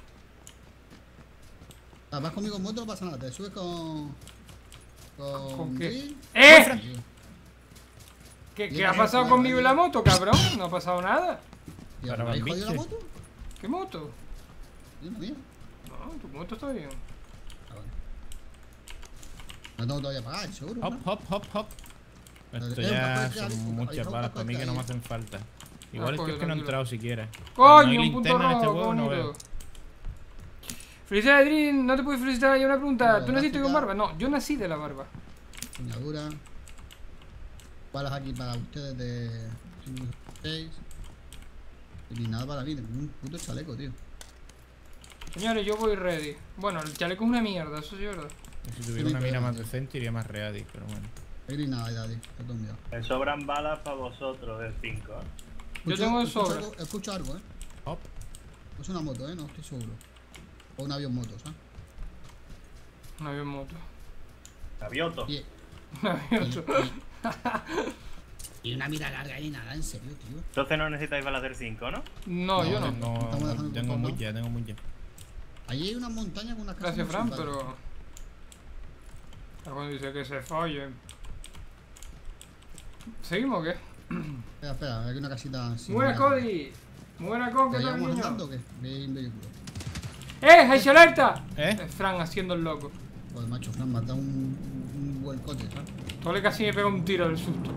Vas conmigo en moto, no pasa nada. Te subes con. ¿Con qué? Bill. ¡Eh! Sí. ¿Qué ha pasado conmigo y la moto, cabrón? No ha pasado nada. ¿Y Para habéis jodido la Bambiche. moto? ¿Qué moto? Yo no mía. No, tu moto está bien. Ah, vale. No tengo todavía pagar, seguro. Hop, ¿no? hop. Esto un ya casco de son ahí, muchas hay un balas casco para mí de que no ahí. me hacen falta. Igual es coño, que no he tranquilo. entrado siquiera. No hay ¡Coño! Un punto linterna en este rojo, juego, no bonito. veo. Felicidades, Adrián. No te puedes felicitar. Hay una pregunta. Pero ¿Tú naciste con gráfica- barba? No, yo nací de la barba. Puñadura. Balas aquí para ustedes de 6. Y nada para mí, un puto chaleco, tío. Señores, yo voy ready. Bueno, el chaleco es una mierda, eso sí es verdad. Si tuviera una mira más decente iría más ready, pero bueno. Ahí nada, daddy, está todo mirado. Me sobran balas para vosotros del 5. Yo tengo de sobra. Escucho algo, Hop. Es una moto, no estoy seguro. O un avión moto, ¿sabes? Un avión moto. Avioto. Y, Un avión. y una mira larga y nada, en serio, tío. Entonces no necesitáis balas del 5, ¿no? No, yo no. Estamos dejando Tengo un poco, muchas, tengo muchas. Ahí hay una montaña con una casa. Gracias, muy Fran, simpática. pero. Cuando dice que se follen. ¿Seguimos o qué? Espera, hay una casita así. Buena, Cody. Buena, Cody. ¿Que ¿Qué tal, vayamos niño? andando o qué? Bien vehículo. ¡Hay alerta! ¿Eh? Es Fran haciendo el loco. Joder, macho, Fran, me ha dado un buen coche, ¿sabes? Tole casi me pega un tiro del susto.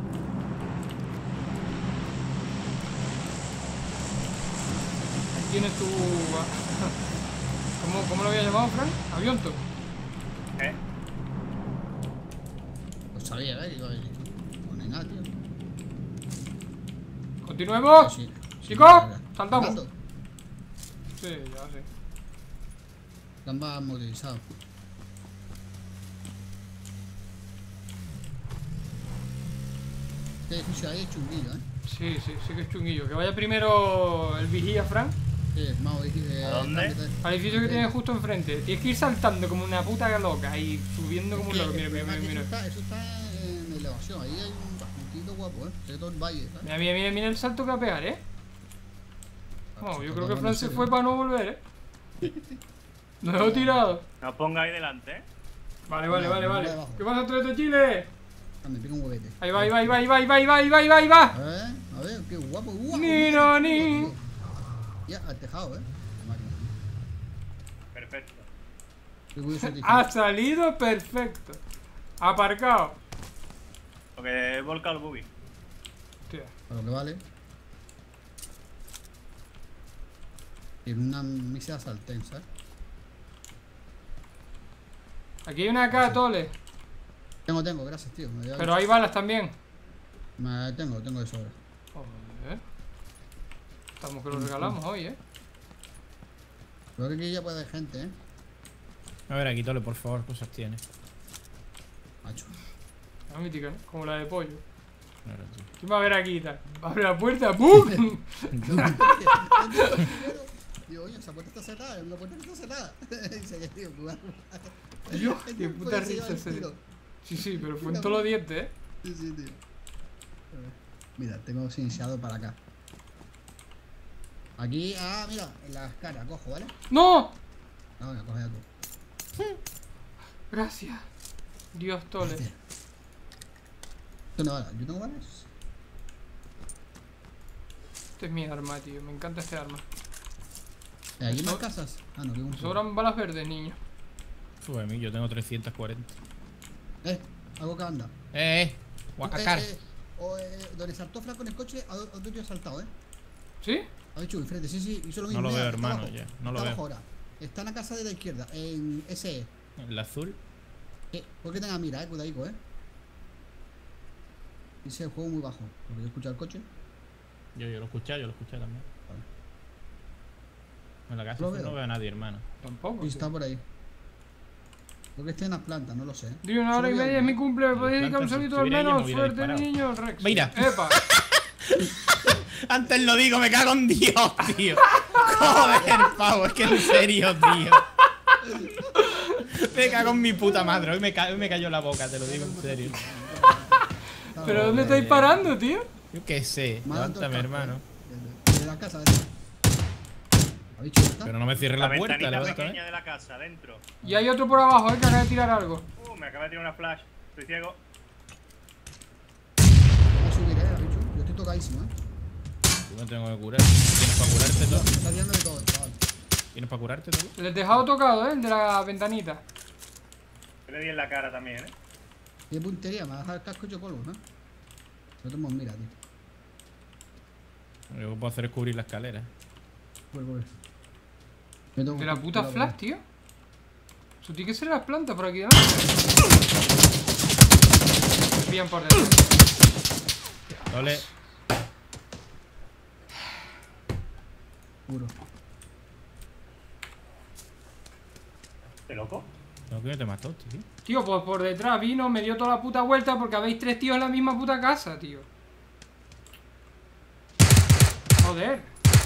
Ahí tienes tu. ¿Cómo lo había llamado, Fran? Avionto. ¿Eh? Pues sabía, ¿eh? Iba a ir. No hay nada, tío. Continuemos. Sí, sí, Chicos, venga. saltamos. Fernando, Sí, ya sé. Fran va motorizado. Este edificio ahí es chunguillo, ¿eh? Sí que es chunguillo. Que vaya primero el vigía, Fran. ¿A dónde? Al edificio que tienes justo enfrente. Tienes que ir saltando como una puta loca y subiendo como un loco. Mira, mira, mira, mira. Eso está en elevación. Ahí hay un puntito guapo, Se ve todo el valle, ¿sabes? Mira, mira, mira, mira el salto que va a pegar, No, yo creo que Totalmente Fran se serio. fue para no volver, Nos dejó tirado. No os pongáis delante, Vale, vale, vale, No, vale. de abajo. ¿Qué pasa, Toledo Chile? Me pica un huevete. Ahí va, ahí va, ahí va, ahí va, ahí va, ahí va, ahí va, ahí va, ahí va. A ver, qué guapo, guapo. Mira, ni. Ya, al tejado, La máquina. Perfecto. Qué curioso el Ha salido perfecto. Aparcado. Porque he volcado el buggy. Hostia. Para lo que vale. Tiene una misa sartén, ¿sabes? Aquí hay una acá, Tole. Tengo, gracias, tío. Pero hay balas también. Tengo de sobra. Joder. Estamos que lo regalamos hoy, Creo que aquí ya puede haber gente, A ver, aquí, Tole, por favor, cosas tienes. Macho. La mítica, ¿no? Como la de pollo. Ahora sí. ¿Quién va a ver aquí? Tal? Abre la puerta, ¡pum! Digo, oye, esa puerta está cerrada, la puerta está cerrada. Dice que tío, cuidado. Dios, qué puta risa ese. Sí, sí, pero fue en todos los dientes, Sí, tío. Mira, tengo silenciado para acá. Aquí, mira, en las caras, cojo, ¿vale? ¡No! No, venga, coge ya tú. Gracias. Dios, Tole. Hostia. Esto no vale, yo tengo balas. Este es mi arma, tío. Me encanta este arma. ¿Hay más casas? Ah, no, que un Me sobran balas verdes, niño. Sube a mí, yo tengo 340. Algo que anda. Guacacar. Donde saltó Franco en el coche, ¿a dónde yo he saltado, ¿Sí? Ha dicho enfrente, sí, hizo lo No mismo. lo mira, veo, está hermano, abajo, ya. No lo está veo. abajo ahora. Está en la casa de la izquierda, en SE. El azul. Porque tenga mira, cuidadico, Dice el juego muy bajo. Porque yo escucho el coche. Yo lo escuché también. En la casa Lo azul veo. no veo a nadie, hermano. Tampoco. Y está por ahí. Creo que está en las plantas, no lo sé. Tío, 1h30 es mi cumple. ¿Me podéis dedicar un saludito al estuviera ella, menos? me hubiera Suerte, disparado. niño. Rex. Mira. ¡Epa! Antes lo digo, me cago en Dios, tío. Joder, pavo, es que en serio, tío. Me cago en mi puta madre. Hoy me cayó la boca, te lo digo en serio. ¿Pero dónde estáis parando, tío? Yo qué sé, Me ha dado levántame, el casco, hermano. De la casa, ¿verdad? ¿Ha dicho esta? Pero no me cierres La la puerta, ventanita levántame. pequeña de la casa, dentro. Y hay otro por abajo, que acaba de tirar algo. Me acaba de tirar una flash. Estoy ciego. Voy a subir, ha dicho. Yo estoy tocadísimo, Yo me tengo que curar. ¿Tienes para curarte todo? Me está tirando de todo, chaval. ¿Tienes para curarte todo? El del tejado tocado, el de la ventanita. Yo le di en la cara también, Qué puntería, me ha dejado el casco hecho polvo, ¿no? Nosotros mira, tío. Lo único que puedo hacer es cubrir la escalera. Voy. De la puta flash, tío. Eso tiene que ser las plantas por aquí delante. Me pillan por detrás. Dole. Puro. ¿Te loco? No, que te mató, tío. Tío, pues por detrás vino, me dio toda la puta vuelta porque habéis 3 tíos en la misma puta casa, tío. Joder.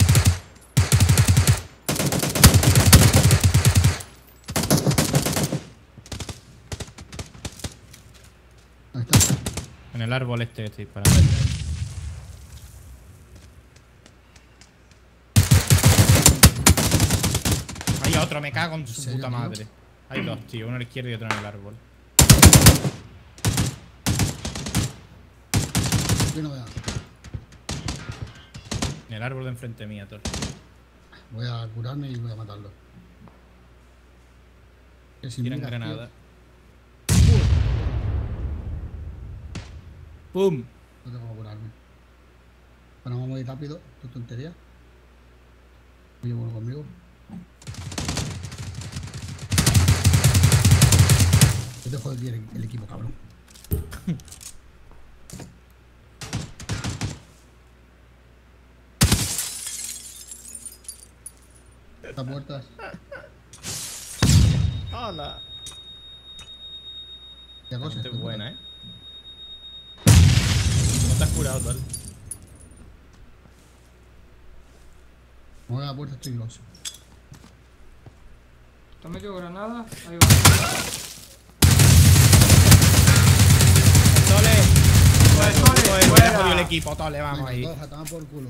Ahí está. En el árbol este que estoy disparando. Hay otro, me cago en su serio, puta tío? madre. Hay dos, tío, uno a la izquierda y otro en el árbol. Yo no veo. En el árbol de enfrente mía, Thor. Voy a curarme y voy a matarlo. Que si Tiran miras, granada. tío. ¡Pum! No tengo que curarme. Bueno, vamos a ir rápido. Tu tontería. Oye, bueno conmigo. Yo te joder el equipo, cabrón. Estas puertas. ¡Hola! Ya cosas. Gente buena, ¿eh? No te has curado, Thor. Como la puerta estoy grosso. ¿Te has metido granada? Ahí va. Tole. Tole, Me fuera. ha jodido el equipo, Tole, vamos Venga, ahí. todos a tomar por culo.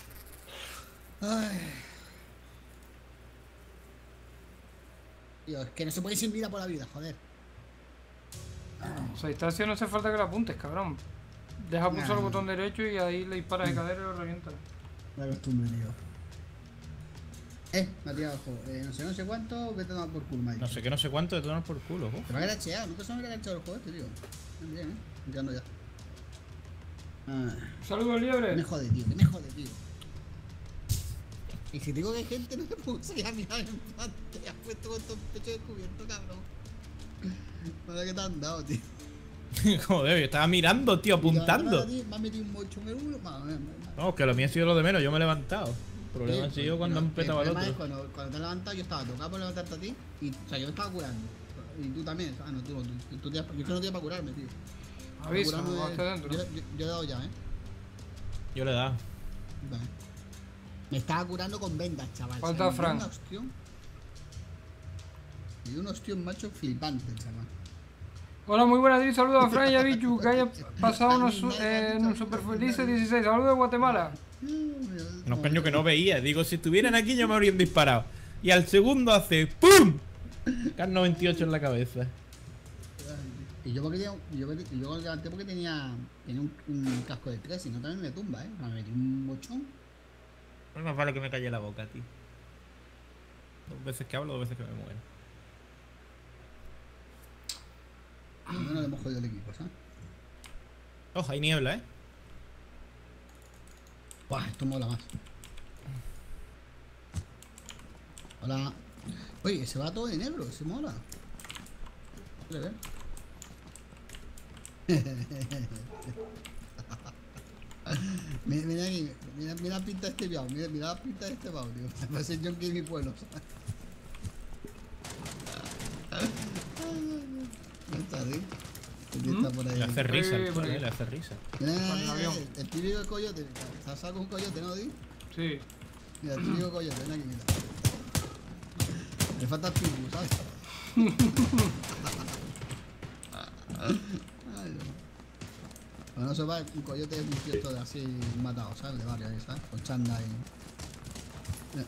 Ay. Tío, es que no se puede ir sin vida por la vida, joder. O sea, distancia no hace falta que la apuntes, cabrón. Deja pulsar el Nah. botón derecho y ahí le disparas de cadera y lo revientas. La costumbre, tío. Me ha tirado el juego. No sé cuánto, vete a tomar por culo, Mike. No sé qué, no sé cuánto de tomar por culo, Te va a quedar cheado, nunca se me ha quedado el juego este, tío. Bien, entrando ya. Saludos, Que liebre. me jode, tío, que me jode, tío. Y si digo que hay gente, no te puse a mirar en plan, te has puesto con todo el pecho descubierto, cabrón. Para que te han dado, tío. Joder, yo estaba mirando, tío, apuntando. Me ha metido un mocho en el uno. No, que lo mío ha sido lo de menos, yo me he levantado. El problema ha sido cuando han petado al otro. Cuando te has levantado, yo estaba tocado por levantarte a ti. Y, o sea, yo me estaba curando. Y tú también. Ah, no, tú yo es que no tenía para curarme, tío. Avisa, Curarme- no hasta dentro. yo he dado ya, Yo le he dado. Vale. Me estaba curando con vendas, chaval. Falta me dio Fran. una ostión. Me dio un ostión macho flipante, chaval. Hola, muy buenas días. Saludos a Fran y a Bichu, que haya pasado en un super feliz 16. Saludos de Guatemala. No, coño, que no veía. Digo, si estuvieran aquí yo me habrían disparado. Y al segundo hace ¡pum! K98 en la cabeza. Y yo porque yo lo levanté porque tenía un casco de 3, y no también me tumba, me metí un mochón. No más vale que me calle la boca, tío. 2 veces que hablo, 2 veces que me muero. No le hemos jodido el equipo, ¿sabes? Ojo, hay niebla, Buah, esto mola más. Hola. Oye, se va todo de negro, se mola. ¿Quieres ver? Mira aquí, mira la pinta de este viao, mira la pinta de este viao, tío. Parece John Key mi pueblo, ¿sabes? No está, tío. Está por ahí. Le hace risa, Sí, por ahí. le hace risa. Mira, Con el avión. el típico coyote. ¿Te has sacado un coyote, no, tío? Sí. Mira, el típico coyote, ven aquí, mira. Le falta el pibu, ¿sabes? Ay, no. Bueno, no se va, un coyote es un tío de así matado, ¿sabes? De barrio ahí, ¿sabes? Con chanda y...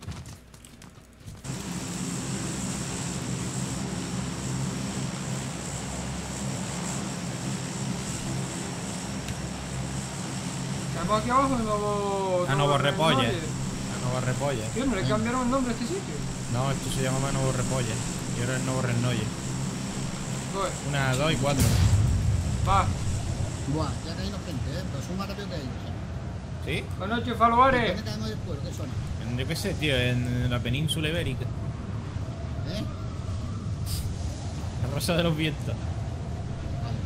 Estamos aquí abajo de nuevo. A Nuevo Repolle. Repolle. A Nuevo Repolle. Tío, ¿no le cambiaron el nombre a este sitio? No, esto se llama Nuevo Repolle. Y ahora es Nuevo Renoye. Pues, 1, 2 y 4. va. Buah, ya caímos gente, pero son más rápidos que ellos, ¿Sí? Buenas noches, Falobares. ¿Dónde caemos después? ¿Qué suena? Yo qué sé, tío, en la península ibérica. La rosa de los vientos. Vale.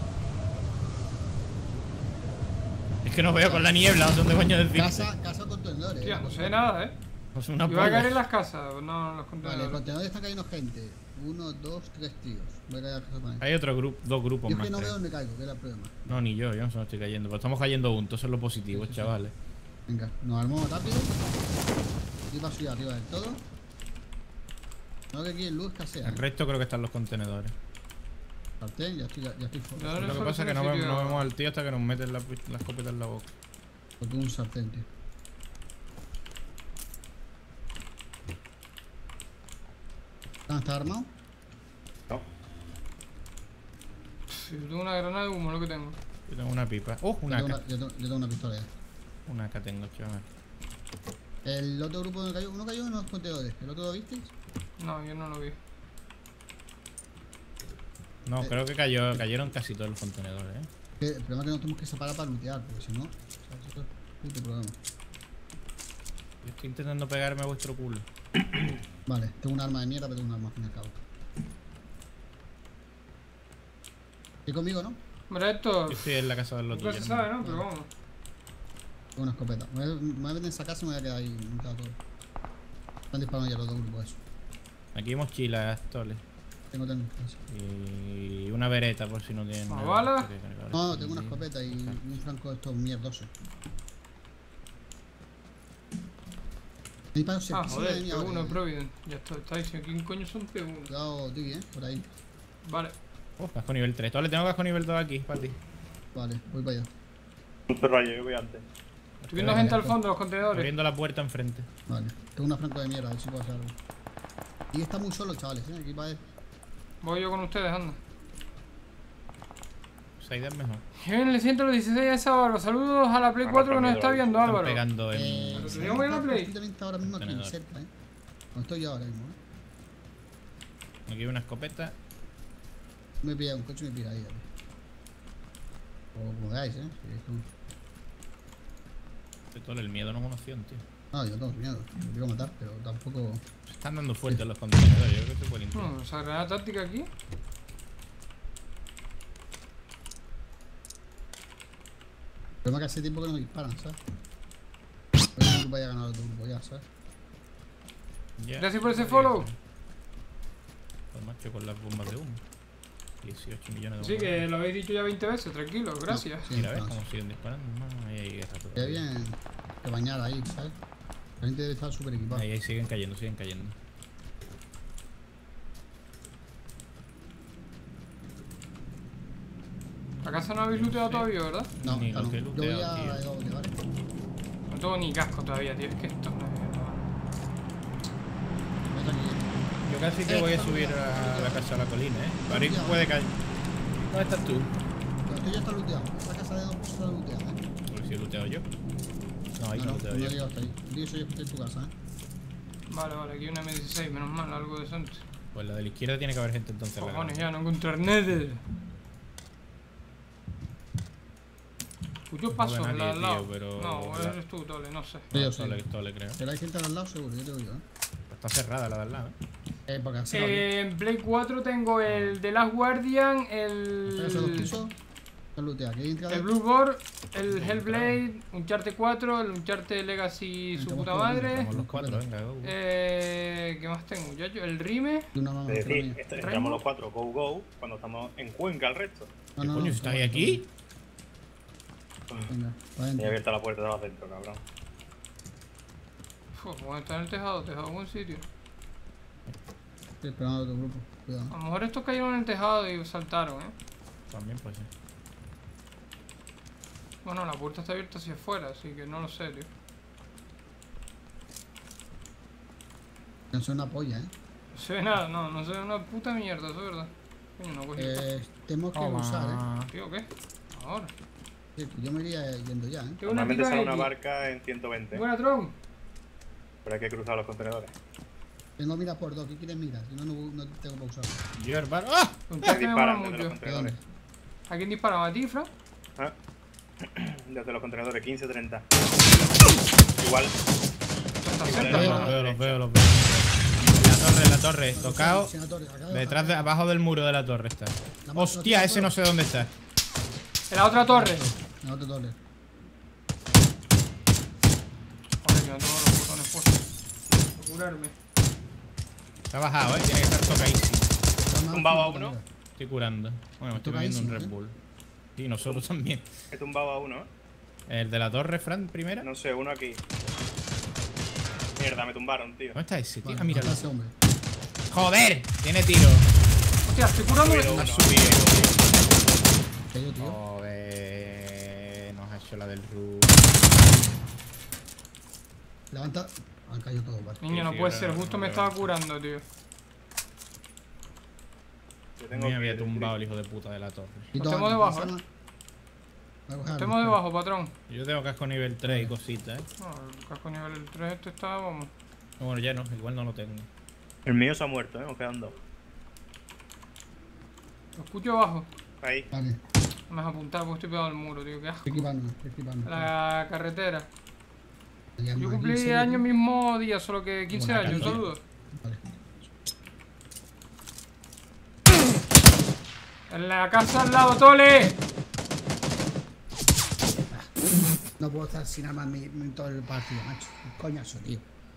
Es que no veo con la niebla, no sé dónde coño decir. Casa contenedores. Tía, no sé nada, Pues una Iba a caer en polla. las casas, no en los Vale, contenedores. contenedores están cayendo gente. 1, 2, 3 tíos. Voy a caer a la casa con él. Hay otro grupo, 2 grupos Yo es más. que no veo creo. dónde caigo, que es el problema. No, ni yo no se me estoy cayendo. Pero estamos cayendo juntos, eso es lo positivo, Sí, sí, sí. chavales. Venga, nos armamos rápido. Aquí paso yo arriba del todo. No que aquí en luz escasea. El resto creo que están los contenedores. Sartén, ya estoy fuera. Ya. Lo que pasa es que no vemos al tío hasta que nos meten la escopeta en la boca. Porque un sartén, tío. ¿Estás armado? No. Si yo tengo una granada de humo, lo que tengo. Yo tengo una pipa. ¡Oh! Yo Una tengo AK. yo tengo una pistola ya. Una AK tengo, chaval. El otro grupo donde cayó, uno cayó en los contenedores. ¿El otro lo visteis? No, yo no lo vi. No, creo que cayeron casi todos los contenedores, El problema es que nos tenemos que separar para lootear, porque si no... O sea, eso es el problema. Yo estoy intentando pegarme a vuestro culo. Vale, tengo un arma de mierda, pero tengo un arma al fin y al cabo. ¿Y conmigo, no? Hombre, esto. Yo estoy en la casa del otro. Nunca se sabe, ¿no? Pero vamos. Tengo una escopeta. Me voy a meter en esa casa y me voy a quedar ahí montado todo. Están disparando ya los dos grupos, eso. Aquí mochilas, toles. Tengo eso. Y una vereta por si no tienen. ¿Más nada balas? que cargar. No, tengo una escopeta y un franco de estos mierdosos. Disparo Ah, cerquísima joder, de mí P1 ahora. Providence. Ya está diciendo ¿quién coño son P1? Cuidado, Tiki, por ahí. Vale. Casco nivel 3. Todavía tengo casco nivel 2 aquí, para ti. Vale, voy para allá. Justo rayo, yo voy antes. Estoy viendo gente al fondo, los contenedores. Abriendo la puerta enfrente. Vale, tengo una franco de mierda, a ver si puedo hacer algo. Y está muy solo, chavales, aquí va él. Voy yo con ustedes, anda. Saida es mejor. Bien, le siento los 16 a esa Álvaro. Saludos a la Play 4 que nos está viendo, Están Álvaro. pegando en... ¿Pero teníamos que ir a la Play? Justamente ahora mismo aquí Tenedor. cerca, No estoy yo ahora mismo, Aquí hay una escopeta. Me pilla un coche y me pilla ahí, O como veáis, Si es como- Todo el miedo no es una opción, tío. No, yo tengo miedo. Me quiero matar, pero tampoco. Se están dando fuerte los contenedores. Yo creo que se puede limpiar. Esa granada táctica aquí. El problema es que hace tiempo que no me disparan, ¿sabes? Pero el grupo haya ganado otro grupo ya, ¿sabes? Ya. Gracias por ese follow. Pues macho, con las bombas de humo. 18 millones de Sí, bombas. que lo habéis dicho ya 20 veces, tranquilo, gracias. Sí, Mira, ¿ves claro. cómo siguen disparando? No, ahí hay guerra Qué todavía. bien que bañar ahí, ¿sabes? La gente debe estar súper equipada. Ahí siguen cayendo, siguen cayendo. La casa no habéis looteado todavía, ¿verdad? No, Ni esta lo no. que he Yo voy looteado, a tío. la de doble, ¿vale? No tengo ni casco todavía, tío. Es que esto no es. Vete aquí. Yo casi que voy a subir a la casa de la colina, Barik puede caer. ¿Dónde estás tú? Pero esto ya está looteado. Esa casa de dos está looteada, Por si he looteado yo. No, ahí No, no, no, luteo no he yo. llegado hasta ahí. Yo soy en tu casa, Vale, vale, aquí hay una M16, menos mal, algo decente. Pues la de la izquierda tiene que haber gente entonces. en la Cojones, granja. ya, no encontrar nada. Escucho pasos nadie, al lado. tío, pero- No, eres tú, Tole, no sé. Sí, yo No, sí. Tole, creo. Pero hay gente al lado seguro, yo te digo, Está cerrada la de al lado, Porque así no había. En Play 4 tengo el The Last Guardian, Esos dos pisos están looteados. Aquí hay entrada. el Blueborn, el Hellblade, Uncharted 4, el Uncharted Legacy, su Entramos puta todos, madre. Estamos los cuatro, venga, go. ¿Qué más tengo, muchacho? El Rime. Y una más Es que la decir, mía. entramos Rainbow. los cuatro go go cuando estamos en Cuenca el resto. No, ¿Qué no, coño, no, estáis aquí? Venga, para Tenía adentro. abierta la puerta de adentro, cabrón. Bueno, está en el tejado, buen sitio. Estoy esperando a otro grupo. Cuidado. A lo mejor estos cayeron en el tejado y saltaron, También puede ser. Bueno, la puerta está abierta hacia afuera, así que no lo sé, tío. No soy una polla, No se ve nada, no se ve una puta mierda, eso es verdad. Coño, no cogí. Tenemos que usar, Tío, ¿qué? Ahora. Cierto, yo me iría yendo ya, Tengo una Normalmente tipa sale una X. barca en 120, Buena, Tron. pero hay que cruzar los contenedores. Tengo mira por dos, ¿qué quieres mirar? Si no, no tengo para usar. Yo, hermano. ¡Ah! Un Se tanque me mola disparan desde los mucho. ¿De dónde? contenedores. ¿A quién disparaba? ¿A ti, Fran? ¿Ah? Desde los contenedores 15-30. Igual. Está Igual cerca, era- ¿no? Los veo. La torre, tocado. Sí, en la torre, acá Detrás de, abajo del muro de la torre está. La más- Hostia, ese no sé dónde está. En la otra torre. En la otra torre. Joder, que no tengo los botones puestos. Voy a curarme. Está bajado, tiene que estar tocadísimo. Tumbado a uno. Estoy curando. Bueno, me estoy bebiendo un Red Bull. Y nosotros también. He tumbado a uno, ¿eh? El de la torre, Fran, primera. No sé, uno aquí. Mierda, me tumbaron, tío. ¿Dónde está ese, tío? Vale, Ah, míralo. mata a ese hombre. ¡Joder! Tiene tiro. Hostia, estoy curándome. Cuidado. Ha subido. Cayó, tío. Joder. Nos ha hecho la del Ru. Levanta. Han caído todos, vale. Niño, no Sí, puede sí, ser. no, Justo no me me estaba levanto. curando, tío. Yo tengo Me había que- tumbado el hijo de puta de la torre. Y Estamos todo, debajo, ¿cómo se llama? Voy a coger Estamos algo, debajo, patrón. Yo tengo casco nivel 3 y cositas, No, el casco nivel 3 este está, vamos. Bueno, ya no, igual no lo tengo. El mío se ha muerto, ¿eh? Nos quedan dos. Lo escucho abajo. Ahí. espera. Vale, Me has apuntado porque estoy pegado al muro, tío. Qué asco. estoy equipando. La carretera. Ya Yo no, cumplí aquí, año mismo día, solo que 15 Buena años. Un canción. saludo. Vale. En la casa al lado, Tole. No puedo estar sin armas en todo el partido, macho. Un coñazo, tío.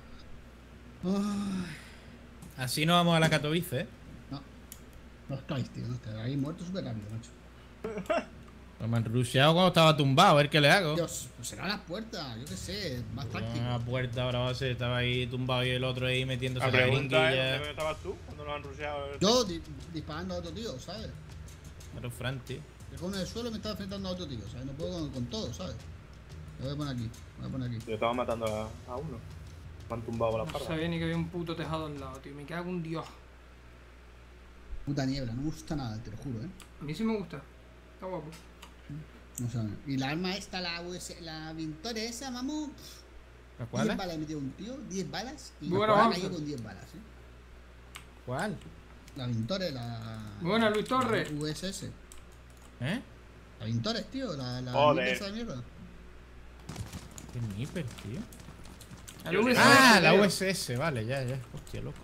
Ay, Así no vamos a la Katowice, ¿eh? no. No estáis, tío. No estáis. Ahí muerto súper rápido, macho. Pero me han rusheado cuando estaba tumbado, a ver qué le hago. Dios, pues será las puertas, yo qué sé, más táctico. La puerta ahora va a ser, estaba ahí tumbado y el otro ahí metiéndose La la pregunta es, jeringuilla. ¿dónde estabas tú cuando nos han rusheado? Yo disparando a otro tío, ¿sabes? Pero Fran, tío. Yo con el suelo me estaba enfrentando a otro tío, ¿sabes? No puedo con todo, ¿sabes? Lo voy a poner aquí, lo voy a poner aquí. Yo estaba matando a uno. Me han tumbado la No parda. sabía ni que había un puto tejado al lado, tío. Me cago en Dios. Puta niebla, no me gusta nada, te lo juro, ¿eh? A mí sí me gusta. Está guapo. No sé. Y la arma esta, la Vintoria esa, vamos. ¿La 10 cuál? balas he metido un tío, 10 balas. Y Bueno, me ha vamos. caído con 10 balas, ¿eh? ¿Cuál? La Vintoria, la. Buena, Luis Torres. La USS. ¿Eh? La Vintoria, tío, la Joder. esa de mierda. ¿Qué Nipper, tío? El USS, Ah, la tío. USS, vale, ya. Hostia, loco.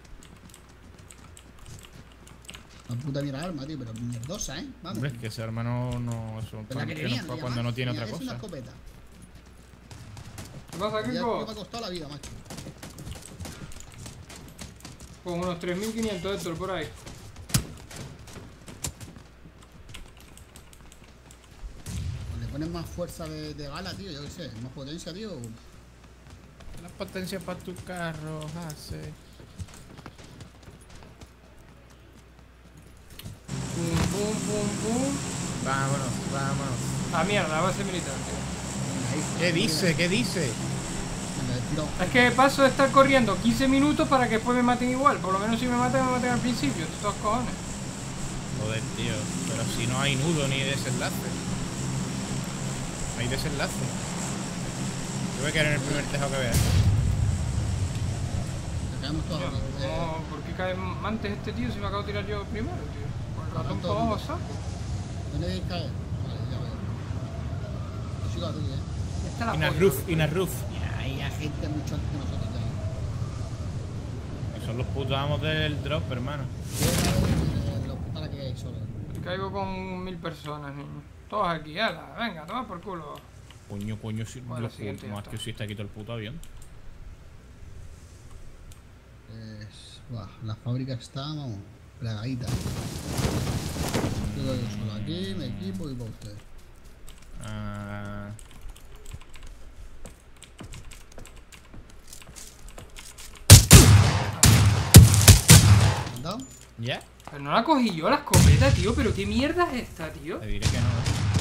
Una puta mierda arma, tío, pero mierdosa, ¿eh? Vamos. Hombre, es que ese hermano no. Eso, Pero la que tenía, no cuando no tiene otra Es una cosa. escopeta. ¿Qué pasa, Ya Kiko? me ha costado la vida, macho. Con unos 3.500 Héctor por ahí. Le pones más fuerza de bala, tío, yo qué sé. Más potencia, tío. La potencia para tu carro, hace. Pum, pum, pum, pum. Vámonos. Ah, mierda, la base militar, tío. ¿Qué dice? ¿Qué dice? No, Es que paso de estar corriendo 15 minutos para que después me maten igual. Por lo menos si me matan al principio. Estos cojones. Joder, tío. Pero si no hay nudo ni desenlace. No hay desenlace. Yo voy a caer en el primer tejado que vea. le caemos todos. No, ¿por qué cae antes este tío si me acabo de tirar yo primero, tío? Por el ratón para abajo, ¿sabes? ¿Dónde debéis caer? Vale, ya veo. Yo sigo a ti, Esta es la In a polla, roof, tío. in a roof. Mira, hay gente mucho antes que nosotros ya. Son los putos amos del drop, hermano. Los putas que hay solo. Caigo con 1000 personas, niño. Todos aquí, ala. Venga, toma por culo. Coño, si Bueno, los siguiente putos. ya Más está. que si está aquí todo el puto avión. Buah, la fábrica está, vamos, plagadita. Yo voy solo aquí, me equipo y para ustedes. Ah, ¿Me han dado? ¿Ya? Pero no la cogí yo la escopeta, tío. Pero qué mierda es esta, tío. Te diré que no.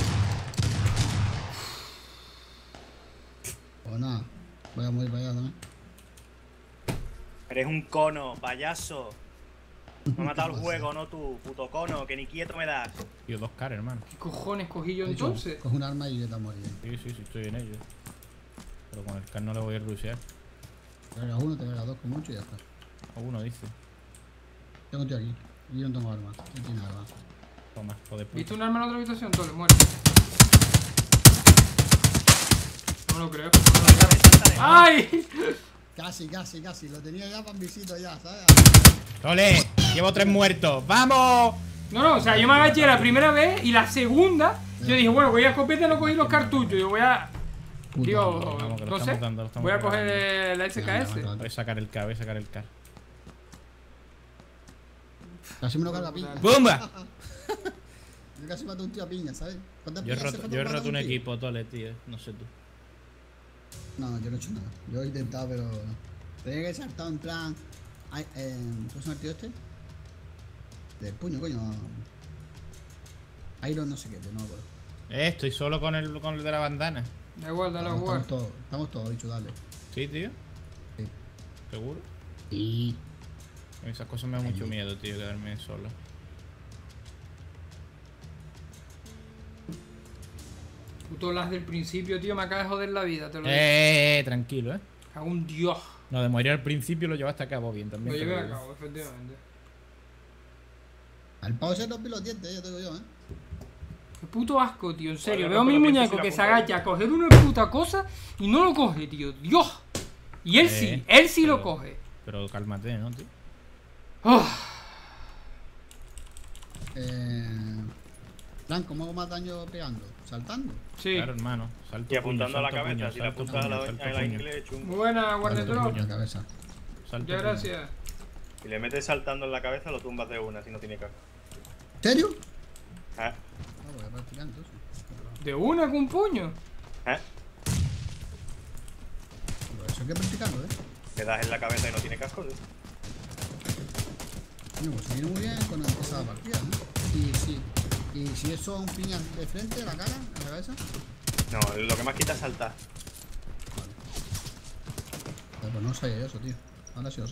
Pues nada, voy a morir para allá también. Eres un cono, payaso. Me ha matado el juego, no tú, puto cono, que ni quieto me das. Tío, 2K, hermano. ¿Qué cojones cogí yo De hecho, entonces? coge un arma y yo te morir. Sí, estoy en ello. Pero con el car no le voy a rushear. Te verás uno, te verás dos con mucho y ya está. O uno dice. Tengo un tío aquí. Y yo no tengo arma. No tiene arma. Toma, joder. ¿Viste un arma en la otra habitación? Tole, muere. No lo creo. ¡Ay! Casi. Lo tenía ya para visito ya, ¿sabes? ¡Ole! Llevo 3 muertos. ¡Vamos! No, o sea, yo me agaché la primera vez y la segunda. Yo dije, bueno, voy a escopeta, no cogí los cartuchos. Yo voy a. Tío, vamos, que lo no sé. estamos dando, lo estamos Voy a grabando. coger la SKS. Voy a sacar el car, Casi me lo carga a piña. ¡Bumba! Yo casi mato a un tío a piña, ¿sabes? ¿Cuántas Yo he piñas hace roto, falta yo he para matar roto a un tío? equipo, Tole, tío. No sé tú. No, yo no he hecho nada. Yo he intentado, pero no. Tenía que saltar en plan. ¿Cómo se llama el tío este? Del puño, coño. Iron no sé qué, tío, no me acuerdo. Estoy solo con el de la bandana. Da igual, dale a jugar. Estamos todos, bicho, dale. ¿Sí, tío? Sí. ¿Seguro? Y. A mí esas cosas me dan mucho miedo, tío, quedarme solo. Puto las del principio, tío, me acaba de joder la vida, te lo digo. Tranquilo, Cago en Dios. No, de morir al principio lo llevaste a cabo bien también. Lo te llevé lo a digo. cabo, efectivamente. Al pavo se rompe los dientes, ya te digo yo, Qué puto asco, tío, en serio. Vale, Veo a mi rompe los dientes muñeco y la que se punta. agacha a coger una puta cosa y no lo coge, tío. Dios. Y él sí lo pero- coge. Pero cálmate, ¿no, tío? Oh, Fran, ¿cómo hago más daño pegando? ¿Saltando? sí. Claro, hermano. Salto Y apuntando puño, a la salto cabeza, puño, si le salto apuntas a puño, la salto en la puño. inglés, chungo. Buena, Salto guardetro. puño en la cabeza. Salto Muchas puño. gracias. Si le metes saltando en la cabeza, lo tumbas de una, si no tiene caja. ¿En serio? Ah, No, voy a practicar entonces. ¿De una con un puño? ¿Eh? Pero eso hay que practicarlo, Te das en la cabeza y no tiene casco, ¿sí? Coño, pues se viene muy bien con esa partida, ¿no? Y si eso son piñas de frente, la cara, en la cabeza. No, lo que más quita es saltar. Pues no sabía yo eso, tío. Ahora sí lo sé.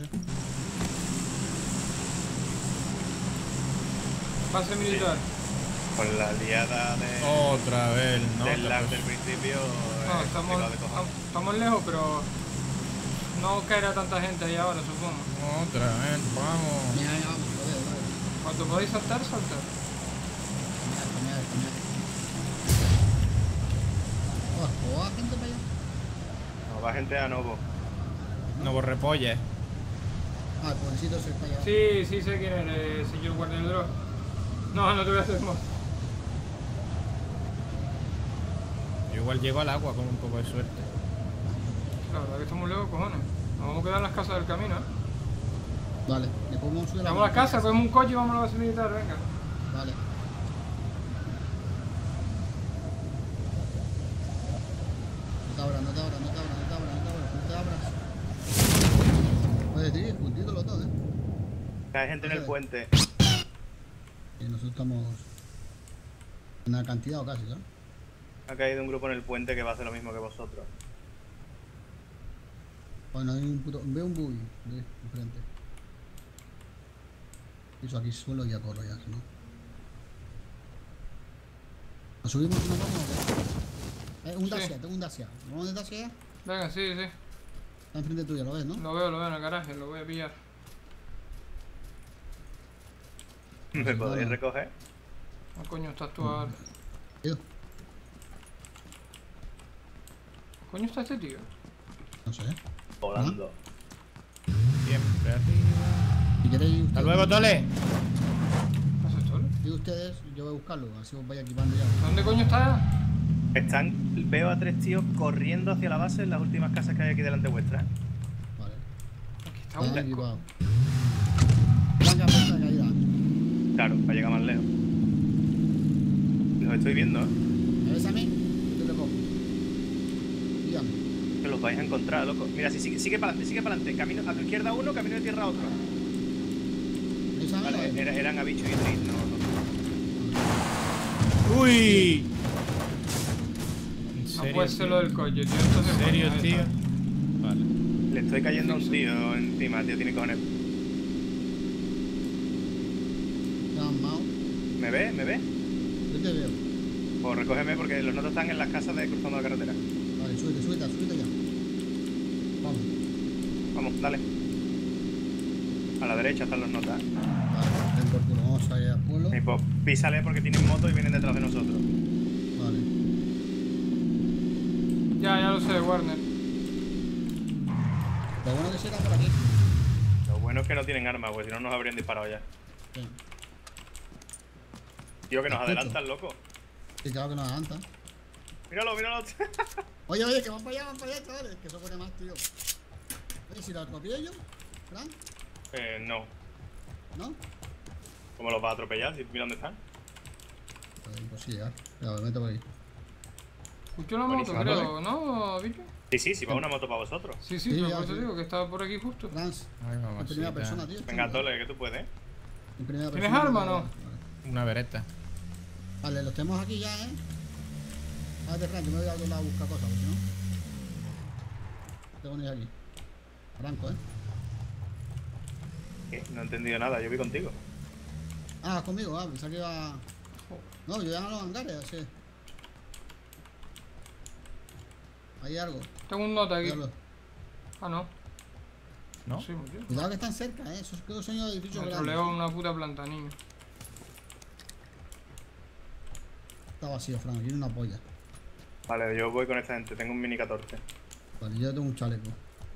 Base militar. Con la liada de... Otra vez, ¿no? del lag del principio... No, complicado de cojones. estamos lejos, pero no caerá tanta gente ahí ahora, supongo. Otra vez, vamos. Mira, vamos, joder. Cuando podáis saltar, saltar. Mira. ¿O va gente para allá? No, va gente a Novo. No vos repolles. Ah, el pobrecito se está allá. Sí, sé quién eres, señor guardia del drone. No te voy a hacer más. Yo igual llego al agua con un poco de suerte. La verdad que estamos lejos, cojones. Nos vamos a quedar en las casas del camino, ¿eh? Vale, le podemos subir Vamos a las casas, cogemos un coche y vamos a la base militar, venga. Vale. No te abras. Oye, tío, juntitos los dos, Hay gente en el puente. Y nosotros estamos en una cantidad o casi, ¿sabes? Ha caído un grupo en el puente que va a hacer lo mismo que vosotros. Bueno, hay un puto... Veo un buggy, ¿ves? Enfrente. Eso aquí suelo y ya corro ya, si no. ¿Nos subimos y nos vamos? Un Dacia, tengo un Dacia. ¿Vamos de Dacia ya? Venga, sí. Está enfrente tuyo, ¿lo ves, no? Lo veo en el garaje, lo voy a pillar. ¿Me podéis recoger? ¿Qué coño estás tú ahora? Tío, ¿Qué coño está este tío? no sé. Volando. Siempre arriba. Si queréis... Hasta luego, Tole. ¿Qué haces tú? Si ustedes, yo voy a buscarlo, así os vais equipando ya. ¿Dónde coño está? Veo a 3 tíos corriendo hacia la base en las últimas casas que hay aquí delante vuestra. Vale. Aquí está Están un equipados. Blanca puesta de caída. Claro, para llegar más lejos. Los estoy viendo, ¿Me ves a mí? Yo te lo cojo. Dígame. Que los vais a encontrar, loco. Mira, sigue para adelante. Camino a tu izquierda uno, camino de tierra otro. ¿Me ves a mí? Vale, eran a bicho y Tris, no. ¡Uy! ¿En No serio, puede ser tío? lo del coche, tío. Entonces, ¿En serio, coño, tío? esta. Vale. Le estoy cayendo a un tío encima, tío, tiene cojones. Mao. ¿Me ves? Yo te veo. Pues recógeme porque los notos están en las casas de cruzando la carretera. Vale, súbete ya. Vamos. Vamos, dale. A la derecha están los notas. Vale, ven por culo. Vamos a ir al pueblo. Y pues písale porque tienen moto y vienen detrás de nosotros. Vale. Ya lo sé, Warner. Lo bueno que será por aquí. Lo bueno es que no tienen armas, pues si no nos habrían disparado ya. Sí. Tío, que nos Escucho. adelantan, loco. Sí, claro que nos adelantan. Míralo. Oye, que van para allá, chavales. Que eso pone más, tío. Oye, si lo atropello yo, Fran, No. ¿no? ¿Cómo los vas a atropellar? Mira dónde están. Pues imposible llegar. Ya, me meto por ahí. Escucho una moto, Buenísimo, creo, ¿no, Vicky? Sí, va una moto para vosotros. Sí, Sí, pero ya, por eso sí. digo que estaba por aquí justo. Frans, Ay, en mamacita. primera persona, tío. Venga, Tole, que tú puedes. En primera ¿Tienes persona. arma o no? Vale. Una vereta. Vale, los tenemos aquí ya, ¿eh? Hágate, Fran, yo me voy a otro lado a buscar cosas, porque si no... Tengo ni aquí. Franco, ¿eh? ¿Qué? No he entendido nada, yo voy contigo. Ah, conmigo, pensaba que iba... No, yo ya no los hangares, así. Hay algo. Tengo un nota aquí. Cuidado, Ah, no. ¿No? Sí, tío. cuidado que están cerca, ¿eh? Esos creo que son los edificios Me grandes. troleo una puta planta, niño. Está vacío, Fran, tiene una polla. Vale, yo voy con esta gente, tengo un mini 14. Vale, yo tengo un chaleco.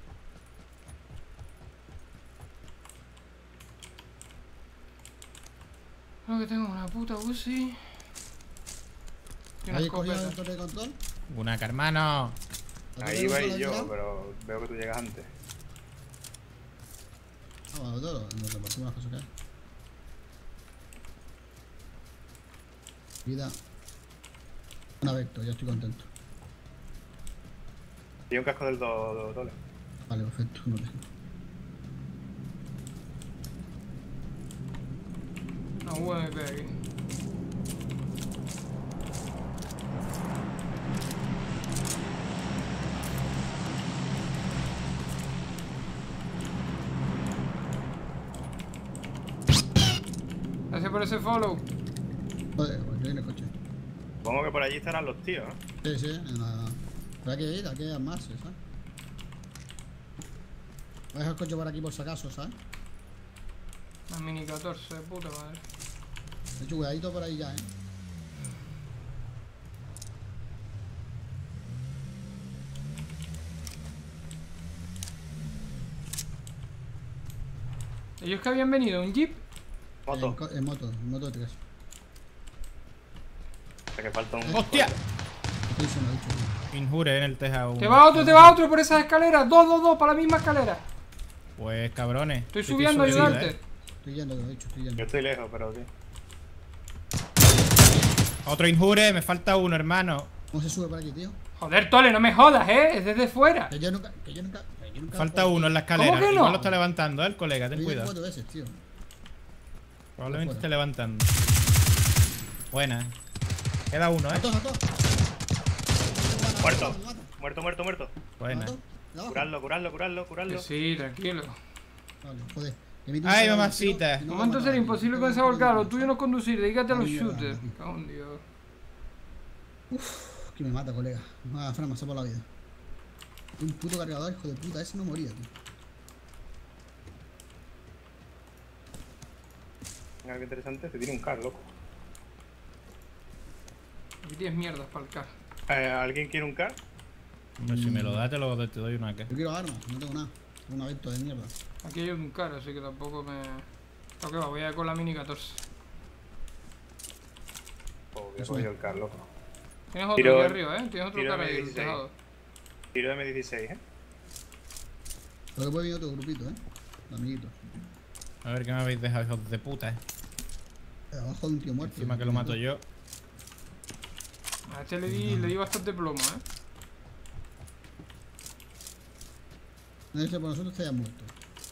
Creo que tengo una puta Uzi. Y una ¿Habéis cogido escopeta. el torre de control? Una hermano. ¿La torre Ahí de va control y la yo, habéis pero veo que tú llegas antes. Ah, bueno, todo. Nos repartimos las cosas que hay. Vida. Una Vector, ya estoy contento. Y un casco del Dole. Vale, perfecto, no tengo. Una UMP aquí. Gracias por ese follow. Joder, pues viene el coche. Supongo que por allí estarán los tíos, ¿no? Sí, sí, en la... Pero hay que ir, hay que armarse, ¿sabes? Voy a dejar el coche por aquí por si acaso, ¿sabes? La mini 14, puta madre. De hecho, cuidadito por ahí ya, Ellos que habían venido, un jeep. Moto. En moto de 3. O sea que falta un. ¡Hostia! Estoy diciendo, dicho, tío. Injure en el tejado. Te va otro por esas escaleras. Dos, para la misma escalera. Pues cabrones. Estoy subiendo a subido, ayudarte. Estoy yendo, lo he dicho, estoy Yo yendo. estoy lejos, pero tío. Otro injure, me falta uno, hermano. ¿Cómo se sube por aquí, tío? Joder, Tole, no me jodas, es desde fuera. Que yo nunca... Falta uno en la escalera. ¿Cómo que no? Igual lo está levantando, el colega, ten Cuidado. cuidado. 4 veces, tío. Probablemente Fuera. esté levantando. Buena. Queda uno, A todos. Muerto. Me mata. Muerto. Buena. ¿De abajo? Curarlo. Que sí, tranquilo. Vale, joder. Que me Ay, tienes que mamacita. dar, tío, que No no momento me será mata. imposible con esa volcada. Lo tuyo no es conducir, dedícate a los Ay, mierda, shooters. tío. Cago en Dios. Que me mata, colega. Fran, me hace por la vida. Un puto cargador, hijo de puta. Ese no moría, tío. Algo interesante, te tiene un car, loco. Aquí tienes mierdas para el car. ¿Alguien quiere un car? Pues si me lo das, te doy una que. Yo quiero armas, no tengo nada. Tengo una Vector de mierda. Aquí hay un car, así que tampoco me... Lo que va, voy a ir con la mini 14. Oh, voy a coger yo el car, loco. Tienes otro Tiro- aquí arriba, Tienes otro tiro car ahí en el M16. tejado. Tiro de M16, Lo que puede venir otro grupito, amiguito. A ver qué me habéis dejado, hijos de puta, Abajo de un tío muerto. Encima que lo mato yo. A este le di bastante plomo, Nadie por nosotros que haya muerto.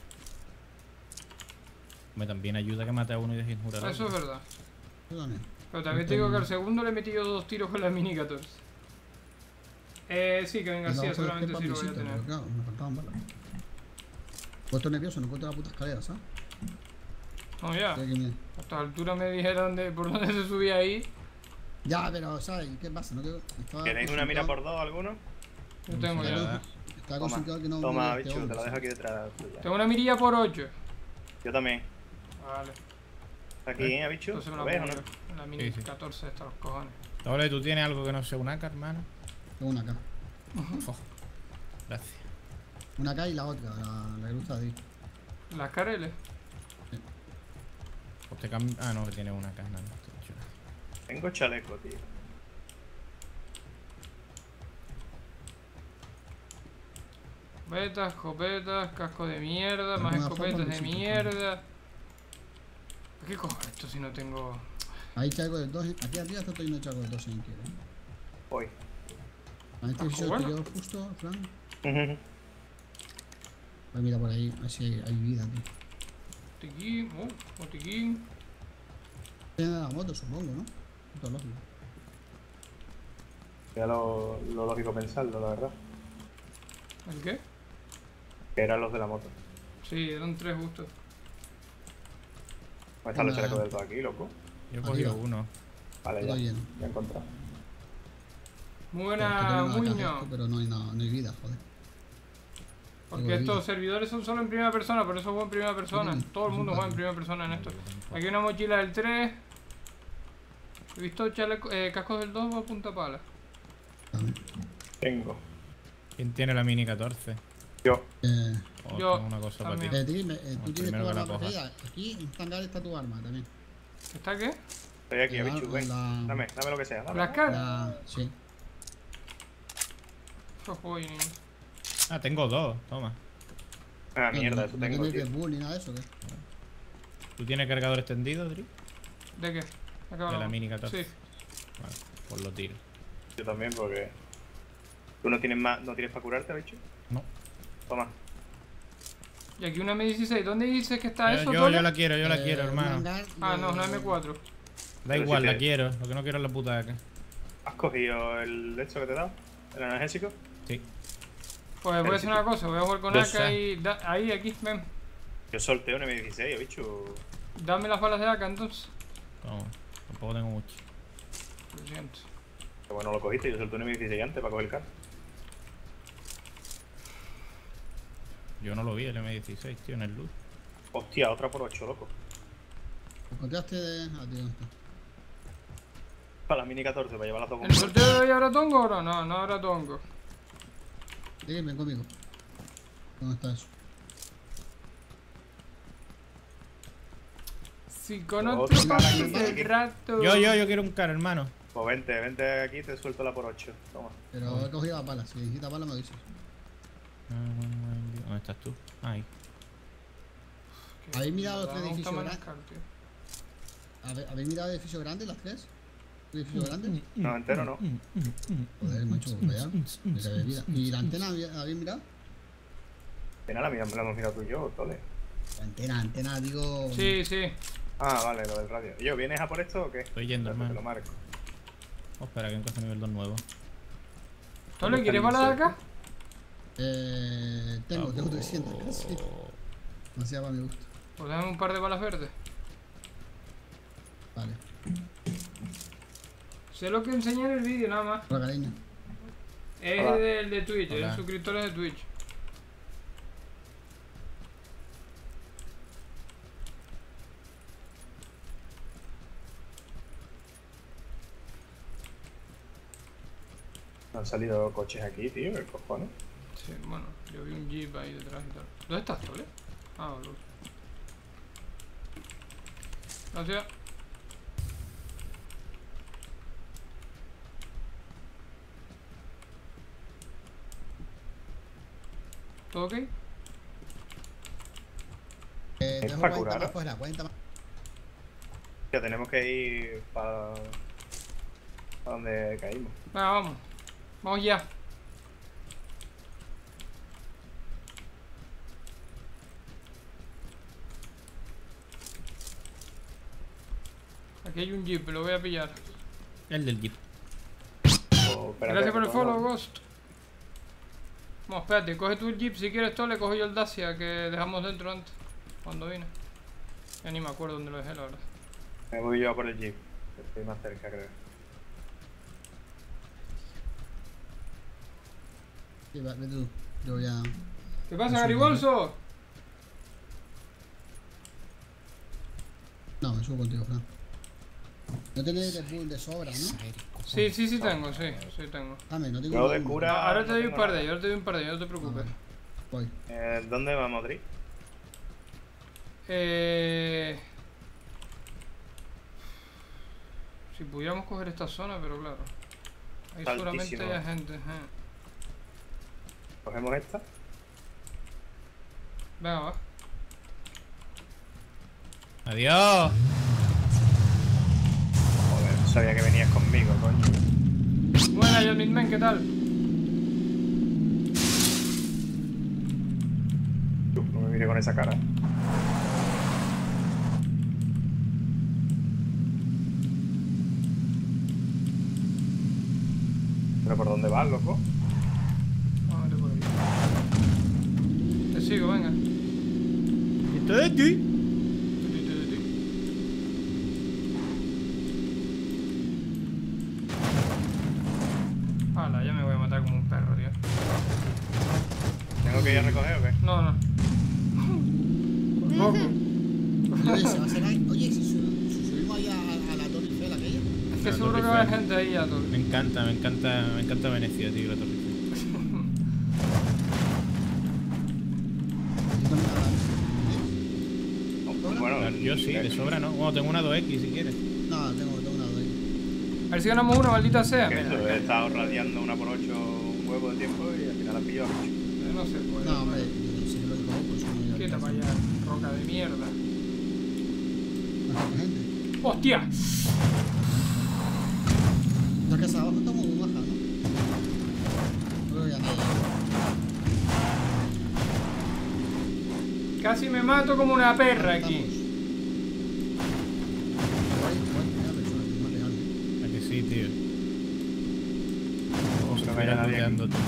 Me también ayuda que mate a uno y deje injurar a Eso es otro. verdad. Yo también. Pero también te digo que al segundo le he metido 2 tiros con la mini 14. Sí, que venga, sí, Abajo seguramente del sí lo voy a pisito, tener. pero claro, me faltaban balas. Puesto nervioso, no encuentro la puta escalera, ¿sabes? No, ya. Creo que me- A esta altura me dijeron por dónde se subía ahí. Ya, pero, ¿sabes? ¿Qué pasa? No quiero... estaba ¿Queréis una mira concentrado- por dos alguno? Yo tengo Sí, ya. nada. Estaba Toma, concentrado que no... toma, muriera este bicho, te hombre, lo dejo ¿sabes? aquí detrás tuya. Tengo una mirilla por 8. Yo también. Vale. Aquí, bicho. Entonces me ¿Lo la ves o pongo no? en la mini Sí, sí. 14 hasta los cojones. Doble, ¿tú tienes algo que no sea un AK, hermano? Tengo una acá. Fo. Gracias. Una acá y la otra, la que gusta de ahí. Las careles. Pues te Ah, no, que tiene una AK, nada. Estoy chulo. Tengo chaleco, tío. Escopetas, casco de mierda, más Alguna escopetas forma de que sí, mierda. ¿Qué cojo esto si no tengo...? Ahí chaco del 2, aquí arriba está teniendo chaco del 2 si quiere. Voy. A este piso bueno. exterior justo, Fran. Pues mira por ahí, a ver si hay vida, tío. Botiquín, botiquín. Tiene la moto, supongo, ¿no? Todo lógico. Era lo lógico pensarlo, la verdad. ¿El qué? Que eran los de la moto. Sí, eran 3 justos. ¿Dónde están los Venga. chalecos del todo aquí, loco? Yo he cogido Arriba. uno. Vale, Todo ya. lleno. Ya he encontrado. Muy Porque buena, tenemos la caja Muño. esto, pero no hay nada, no hay vida, joder. Porque Tengo estos vida. servidores son solo en primera persona, por eso juego en primera persona. Todo el mundo juega en primera persona en esto. Aquí hay una mochila del 3. He visto cascos del 2 o punta pala. También. Tengo. ¿Quién tiene la mini 14? Yo. Yo tengo una cosa para ti. también. Tú tienes primero tu que la arma cojas. preferida. Aquí en Tangar está tu arma también. ¿Está qué? Estoy aquí, La- bicho, ven. la- Dame lo que sea. Dame. Las caras. Sí. Ah, tengo dos, toma. Ah, mierda, eso no tengo, tienes tío. Red Bull ni nada de eso, ¿qué? ¿Tú tienes cargador extendido, Dri? ¿De qué? De la mini 14. Sí. Vale, pues lo tiro. Yo también, porque... ¿Tú no tienes más, no tienes para curarte, bicho? No. Toma. Y aquí una M16. ¿Dónde dices que está eso, Yo Tole? la quiero, hermano. Ah, no, una M4. Da Pero igual, si la te- quiero. Lo que no quiero es la puta de acá. ¿Has cogido el de esto que te he dado? ¿El analgésico? Sí. Pues voy a hacer una cosa, voy a jugar con Yo AK sé. y... ahí, aquí, ven. Yo solté un M16, bicho. Dame las balas de AK entonces. No, tampoco tengo mucho. Lo siento. Que bueno, lo cogiste, yo solté un M16 antes para coger el carro. Yo no lo vi, el M16, tío, en el loot. Hostia, otra por 8, loco. ¿Encontraste de...? Ah, tío, no está. Para la mini 14, para llevar las dos ¿El bombas. sorteo de hoy habrá tongo o no? No, no habrá tongo. Ven conmigo. ¿Dónde está eso? Si con Otro otro cara más aquí, el aquí. rato... Yo quiero un car, hermano. Pues vente aquí, te suelto la por 8. Toma. Pero he cogido la pala. Si necesitas pala me dices. ¿Dónde estás tú? Ahí. ¿Habéis mirado los tres Me gusta edificios más grandes? NASCAR, tío. ¿Habéis mirado el edificio grande, las tres? ¿El edificio grande? No, entero no. Joder, macho, vea. Me cae de vida. ¿Y la antena habéis mirado? Pena la hemos mirado tú y yo, Tole. La antena, digo... Sí, sí. Ah, vale, lo del radio. Yo, ¿vienes a por esto o qué? Estoy yendo, Espérate, hermano. te lo marco. Oh, espera, que encuentro nivel 2 nuevo. Tole, ¿quieres balas de AK? Tengo 300 casi. Demasiado para mi gusto. Pues dame un par de balas verdes. Vale. Sé lo que enseñé en el vídeo, nada más. Hola, cariño. Es Hola. del de Twitch, Hola. es suscriptores de Twitch. No han salido coches aquí, tío, ¿qué cojones? Sí, bueno, yo vi un jeep ahí detrás y tal. ¿Dónde estás, Tole? Ah, boludo. Gracias. ¿Todo ok? Tengo para 40 curar, más ¿no? fuera, 40 más. Ya tenemos que ir para donde caímos. Venga, vamos. Vamos ya. Aquí hay un jeep, lo voy a pillar. El del jeep. O, espérate, Gracias por el no, follow, Ghost. Vamos, espérate, coge tú el jeep si quieres, todo le cojo yo el Dacia que dejamos dentro antes, cuando vine. Ya ni me acuerdo dónde lo dejé, la verdad. Me voy yo a por el jeep. Estoy más cerca, creo. Sí, vete tú. Yo voy a... ¿Qué pasa, Garibolso? No, me subo contigo, Fran. No tenéis de pool de sobra, ¿no? Sí, tengo, sí tengo. Dame, no tengo Yo de ninguno. cura. Ahora te doy un tengo par de nada. ellos, ahora te doy un par de ellos, no te preocupes. Voy. ¿Dónde vamos, Dri? Si pudiéramos coger esta zona, pero claro. Ahí Altísimo. seguramente hay gente. ¿Cogemos esta? Venga, va. Adiós. Joder, no sabía que venías conmigo, coño. Buena, Yasmin Men, ¿qué tal? No me mire con esa cara. ¿Pero por dónde vas, loco? Vamos a meter por aquí. Te sigo, venga. Esto de ti. Hala, ya me voy a matar como un perro, tío. ¿Tengo que ir a recoger o qué? No, no. Por poco. Oye, se va a hacer ahí. Oye, si subimos ahí a la Torre Eiffel aquella. Es que seguro que va a haber gente ahí ya, todo. Me encanta Venecia, tío, la Torre Eiffel. Bueno, Yo sí, de sobra no. Bueno, tengo una 2X si quieres. No, tengo una de ahí. A ver si ganamos una, maldita sea. Que Mira, eso, he estado radiando una por 8 un huevo de tiempo y al final la pillado. no sé, pues. No, hombre, si no lo digo, pues no me Quita para allá, roca de mierda. gente. ¡Hostia! La casa abajo está muy baja, ¿no? Casi me mato como una perra aquí. ¿A que sí, tío? Vamos No a vaya ir nadie looteando, tío.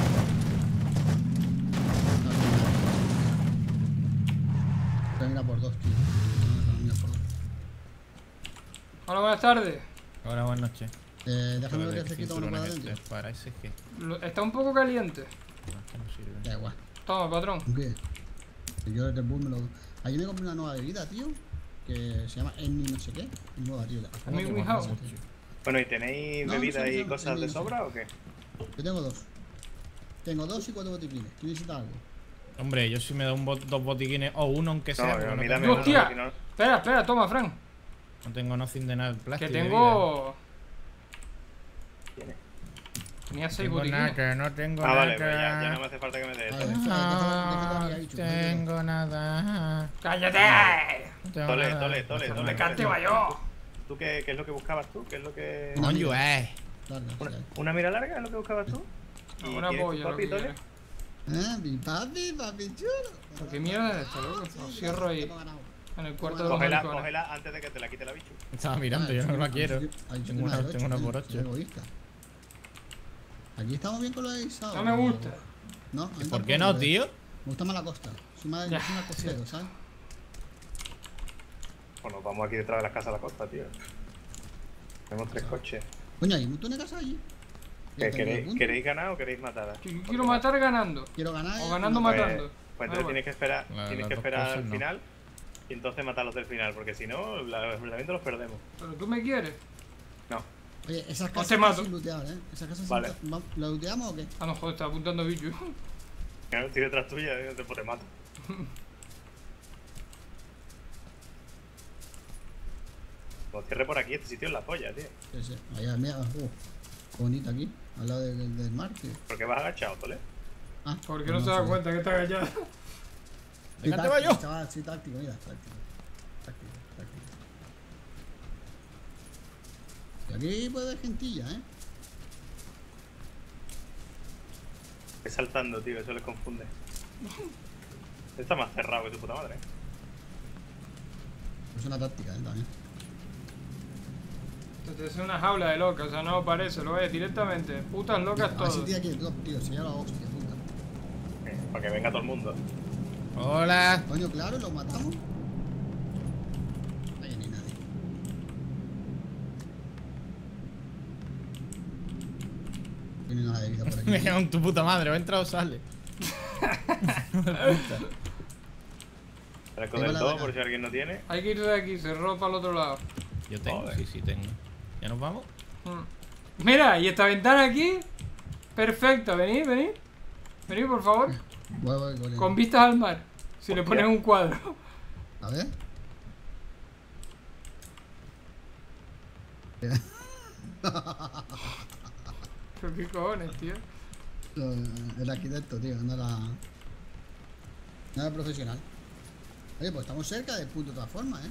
Mira por dos, tío. Mira por dos. Hola, buenas tardes. Ahora buenas noches. Déjame ver ¿Qué que se quita uno para cinturones adentro. este? Para ese que. Está un poco caliente. No, que no sirve. Da igual. Toma, patrón. ¿Qué? Que yo desde el Bull me lo. Ayer me compré una nueva bebida, tío. Que se llama Enni no sé qué. Nueva, tío. A mí, Como mi house. mucho. Bueno, ¿y tenéis No, bebida no sé, y no sé, cosas de no sé. sobra o qué? Yo tengo dos. Tengo 2 y 4 botiquines. ¿Quién necesita algo? Hombre, yo si me da dos botiquines o uno aunque sea, No, porque a no mí tengo, dame uno, Hostia. si no- Espera, toma, Fran. no tengo nothing de nada Que plástico. tengo. Tiene. Tenía 6 Tengo botiquines. nada, que no tengo Ah, nada. vale, pues ya no me hace falta que me des Vale, eso. No tengo nada. ¡Cállate! No tengo Tole, nada. tole, tole, No tole. ¡Me cante yo! ¿Tú qué es lo que buscabas tú? ¿Qué es lo que...? Una Coño, mira. ¿Una, Claro, una mira larga es lo que buscabas tú? ¿Y Una tienes tu polla, lo papi, que Tole? quieras. Mi papi chulo. ¿Por qué mierda es esto, loco? Lo cierro ahí, en el cuarto de los Cógela, maricones. cógela antes de que te la quite la bichu. Estaba mirando, yo no la quiero. Tengo una por 8. Egoísta. Aquí estamos bien con los avisados. No me gusta. No, a mí ¿Por qué tampoco, no, tío? Me gusta más la costa. Soy más Ya, soy más costero, ¿sabes? Pues nos vamos aquí detrás de las casas a la costa, tío. Tenemos 3 coches. Coño, hay un montón de casas allí. ¿Qué, Ya tengo el punto. ¿Queréis ganar o queréis matar? Yo quiero matar ganando. Quiero ganar. O ganando matar. matando. Pues Ah, entonces bueno. tienes que esperar, Las dos esperar cosas al no. final y entonces matarlos del final, porque si no, los enfrentamientos los perdemos. Pero tú me quieres. No. Oye, esas te casas mato. están sin lootear, ¿eh? Esas casas Vale. ¿las looteamos o qué? Ah, no, joder, está apuntando bicho. Claro, estoy detrás tuya, pues te mato. Como cierre por aquí, este sitio es la polla, tío. Sí, sí. Allá, mira, qué bonito aquí, al lado del mar, tío. ¿Por qué vas agachado, Tole? Ah, ¿Por qué no se da cuenta que está agachado? Sí, Venga, te va táctico, yo. chaval, sí, táctico, mira, táctico. Táctico. Y aquí puede haber gentilla, ¿eh? Es saltando, tío, eso les confunde. Está más cerrado que tu puta madre. Es una táctica, también. Esto es una jaula de locas, o sea, no parece, lo ves directamente. Putas locas A ver todos. si tía aquí el drop, tío, se lleva la hostia, puta. Para que venga todo el mundo. Hola. Coño, claro, lo matamos. Ahí ni nadie. Tiene nada de vida por aquí. Me cago en tu puta madre, ¿va a entrar o sale? Arco Tengo del la 2, vaca. por si alguien no tiene. Hay que ir de aquí, se ropa al otro lado. Yo tengo, Joder. sí, tengo. ¿Ya nos vamos? Mira, y esta ventana aquí, perfecta, venid. Venid, por favor. Voy, corriendo. Con vistas al mar. Si le pones un cuadro. A ver. Pero qué cojones, tío. El arquitecto, tío, no era. No era profesional. Oye, pues estamos cerca del punto de todas formas, ¿eh?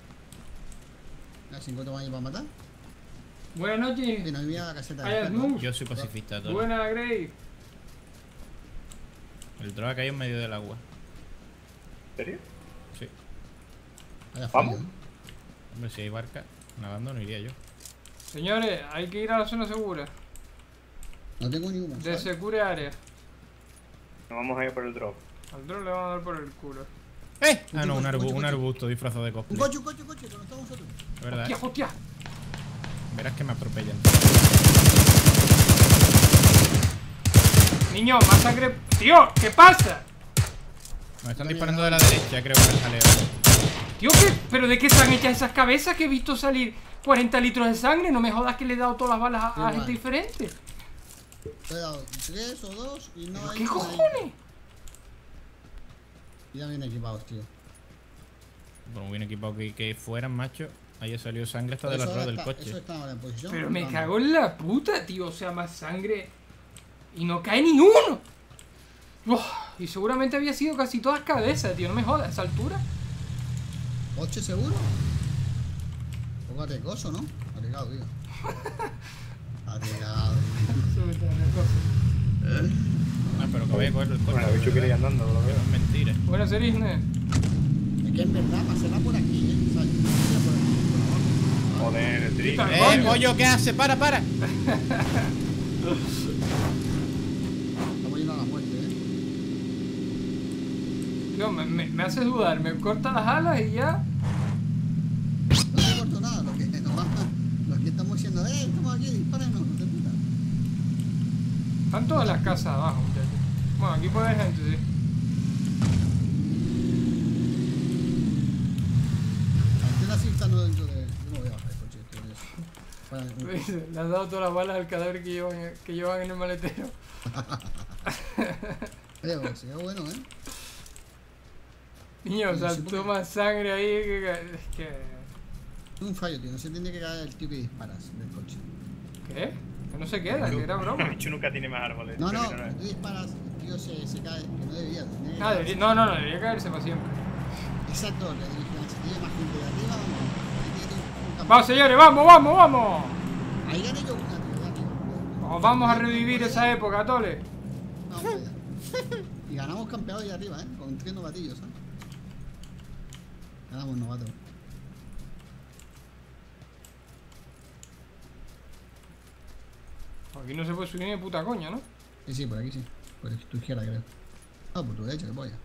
Mira, 50 años para matar. Buenas noches. Y no había la caseta Vaya de perro. snus. Yo soy pacifista, todo. Buena, Grey. El drone ha caído en medio del agua. ¿En serio? Sí. Vaya ¿Vamos? frío, ¿eh? Hombre, si hay barca, nadando no iría yo. Señores, hay que ir a la zona segura. No tengo ninguna. De ¿sabes? secure área. Nos vamos a ir por el drop. Al drone le van a dar por el culo. Ah, no, un Coche. arbusto disfrazado de Un cosplay. coche, que no estamos nosotros. Es verdad, ¡Hostia, hostia! verás que me atropellan. Niño, más sangre. ¡Tío! ¿Qué pasa? Me están disparando de la derecha, creo que me jaleo. Tío, ¿qué? ¿Pero de qué están hechas esas cabezas que he visto salir 40 litros de sangre? No me jodas que le he dado todas las balas a Igual. gente diferente. Te he dado 3 o 2 y no ¿Pero hay. qué nadie. cojones? Ya vienen equipados, tío. Por muy bien equipado que fueran, macho. Ahí ha salido sangre hasta del Eso arroz del está- coche. Eso está ahora en posición. Pero me vamos. cago en la puta, tío. O sea, más sangre. Y no cae ni uno. Uf, y seguramente había sido casi todas cabezas, tío. No me jodas, a esa altura. ¿Coche seguro? Un poco arriesgoso, ¿no? Arriesgado, tío. Arriesgado. Eso me está una cosa. Ah, pero que voy a coger el coche. Bueno, el bicho quiere ir andando, lo veo. Es mentira. Buena Serisne. Es que en verdad, pasarla por aquí, ¿eh? O sea, yo pasarla por aquí, por favor. Joder, el trigo. Coño. Pollo, ¿qué hace? Para. Estamos yendo a la muerte, ¿eh? Tío, me hace dudar. Me corta las alas y ya. No te corto nada, lo que estamos diciendo, estamos aquí, dispárenos, de puta. Están todas las casas abajo, muchachos. Bueno, aquí puede haber gente, sí. Estoy así estando dentro de. Yo me voy a bajar el coche, estoy de eso. Vale, Le has dado todas las balas al cadáver que llevan en el maletero. oye, pues sería bueno, ¿eh? Niño, Sí, saltó más sangre ahí es que... Es un fallo, tío, no se tiene que caer el tío que disparas del coche. ¿Qué? Que no se queda, que era broma. El bicho nunca tiene más árboles. No, no, Pero cuando tú disparas, el tío se cae, que no debía. Tenía que Ah, caerse. no, debería caerse para siempre. Exacto, la vigilancia, tiene más gente de arriba, vamos. Ahí tiene un campo. ¡Vamos, señores! ¡Vamos! Ahí gané yo una, tío, ya, tío. Vamos a revivir esa época, Tole. Vamos allá. Y ganamos campeón ahí arriba, ¿eh? Con 3 novatillos, ¿sabes? Ganamos novatos. Aquí no se puede subir ni de puta coña, ¿no? Sí, por aquí sí. Por tu izquierda, creo. Ah, por tu derecha, que polla.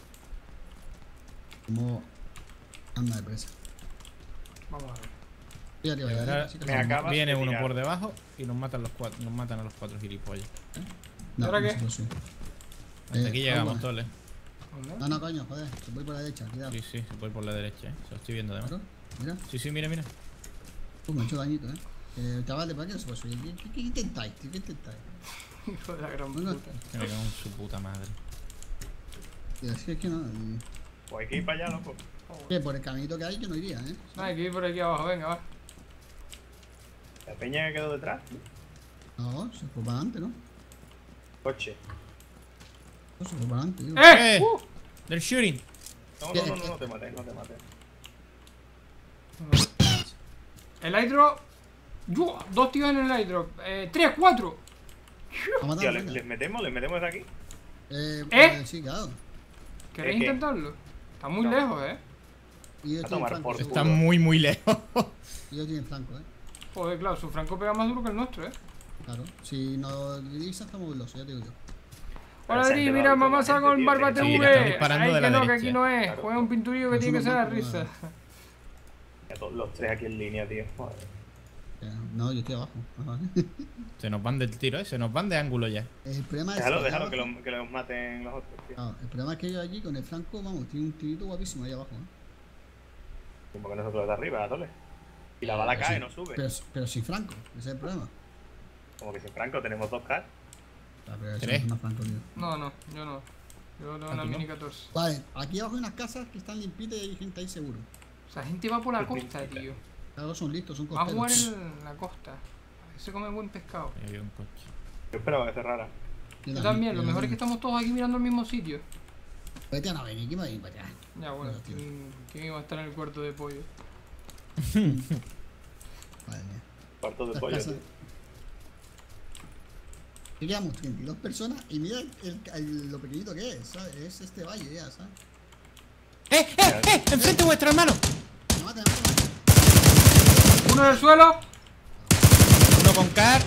Como anda de presa. Vamos a ver. Y arriba, Y ya, ahora así que me no- acaba- viene de uno tirar. por debajo y nos matan a los cuatro gilipollas. No, ¿Ahora no qué? se puede subir. Hasta aquí llegamos, vamos. Tole. ¿Dónde? No, no, coño, joder. Se voy por la derecha, cuidado. Sí, se puede ir por la derecha, Se lo estoy viendo además. Claro, mira. Sí, mira. Me ha hecho dañito, El chaval de para qué no se puede subir. ¿Qué intentáis, tío? ¿Qué intentáis? Hijo de la gran Venga. puta. Que me cago en su puta madre. Tío, es que no. Pues hay que ir para allá, loco. Que por el caminito que hay, yo no iría, ¿eh? No, hay que ir por aquí abajo, venga, va. La peña que quedó detrás. No, se fue para adelante, ¿no? Coche. No, se fue para adelante, tío. ¡Eh! Del shooting. No te mates, no te mates. El airdrop. ¡Yo! 2 tíos en el airdrop. 3, 4. A matar, Tío, venga. les metemos desde aquí. Sí, claro. ¿Queréis ¿Qué? intentarlo? Está muy No. lejos, Y yo A estoy en tomar flanco. por seguro. Está muy lejos. Y yo estoy en flanco, Joder, claro, su franco pega más duro que el nuestro, Claro. Si nos divisa, estamos velosos, ya te digo yo. Hola, se han Adri, quedado mira, toda mamá la saca gente, con tío, Barba que TV. sí, que están disparando Ay, de que la no, que derecha. aquí no es. Claro. Juega un pinturillo que tiene que ser la risa. Ya todos los tres aquí en línea, tío. Joder. No, yo estoy abajo. Ajá. Se nos van del tiro, Se nos van de ángulo ya. El problema es Déjalo, que déjalo abajo- que los maten los otros, tío. Claro, el problema es que yo allí con el flanco, vamos, tiene un tirito guapísimo ahí abajo. Como que nosotros de arriba, Tole. Y la bala cae, no sube. Pero sin franco, ese es el problema. Como que sin Franco tenemos 2K. Pero eso ¿Tres? no es más franco, tío. No, yo no. Yo tengo una ¿Aquí no? mini 14. Vale, aquí abajo hay unas casas que están limpitas y hay gente ahí seguro. O sea, gente va por la costa, tío. Claro, son listos, son Va a jugar costeros. en la costa. A ver si se come buen pescado. Ahí había un coche. Yo esperaba que cerrara. Yo también, lo mejor es que estamos todos aquí mirando el mismo sitio. Vete a no venir, ¿quién va a venir para allá? Ya, bueno, Bueno, tío. ¿quién iba a estar en el cuarto de pollo? Madre mía. Cuarto de Estas pollo, casas- tío. Queríamos 32 personas y mira lo pequeñito que es, ¿sabes? Es este valle ya, ¿sabes? ¡Enfrente vuestro hermano! Me mata, me mata. Uno en el suelo. Uno con car.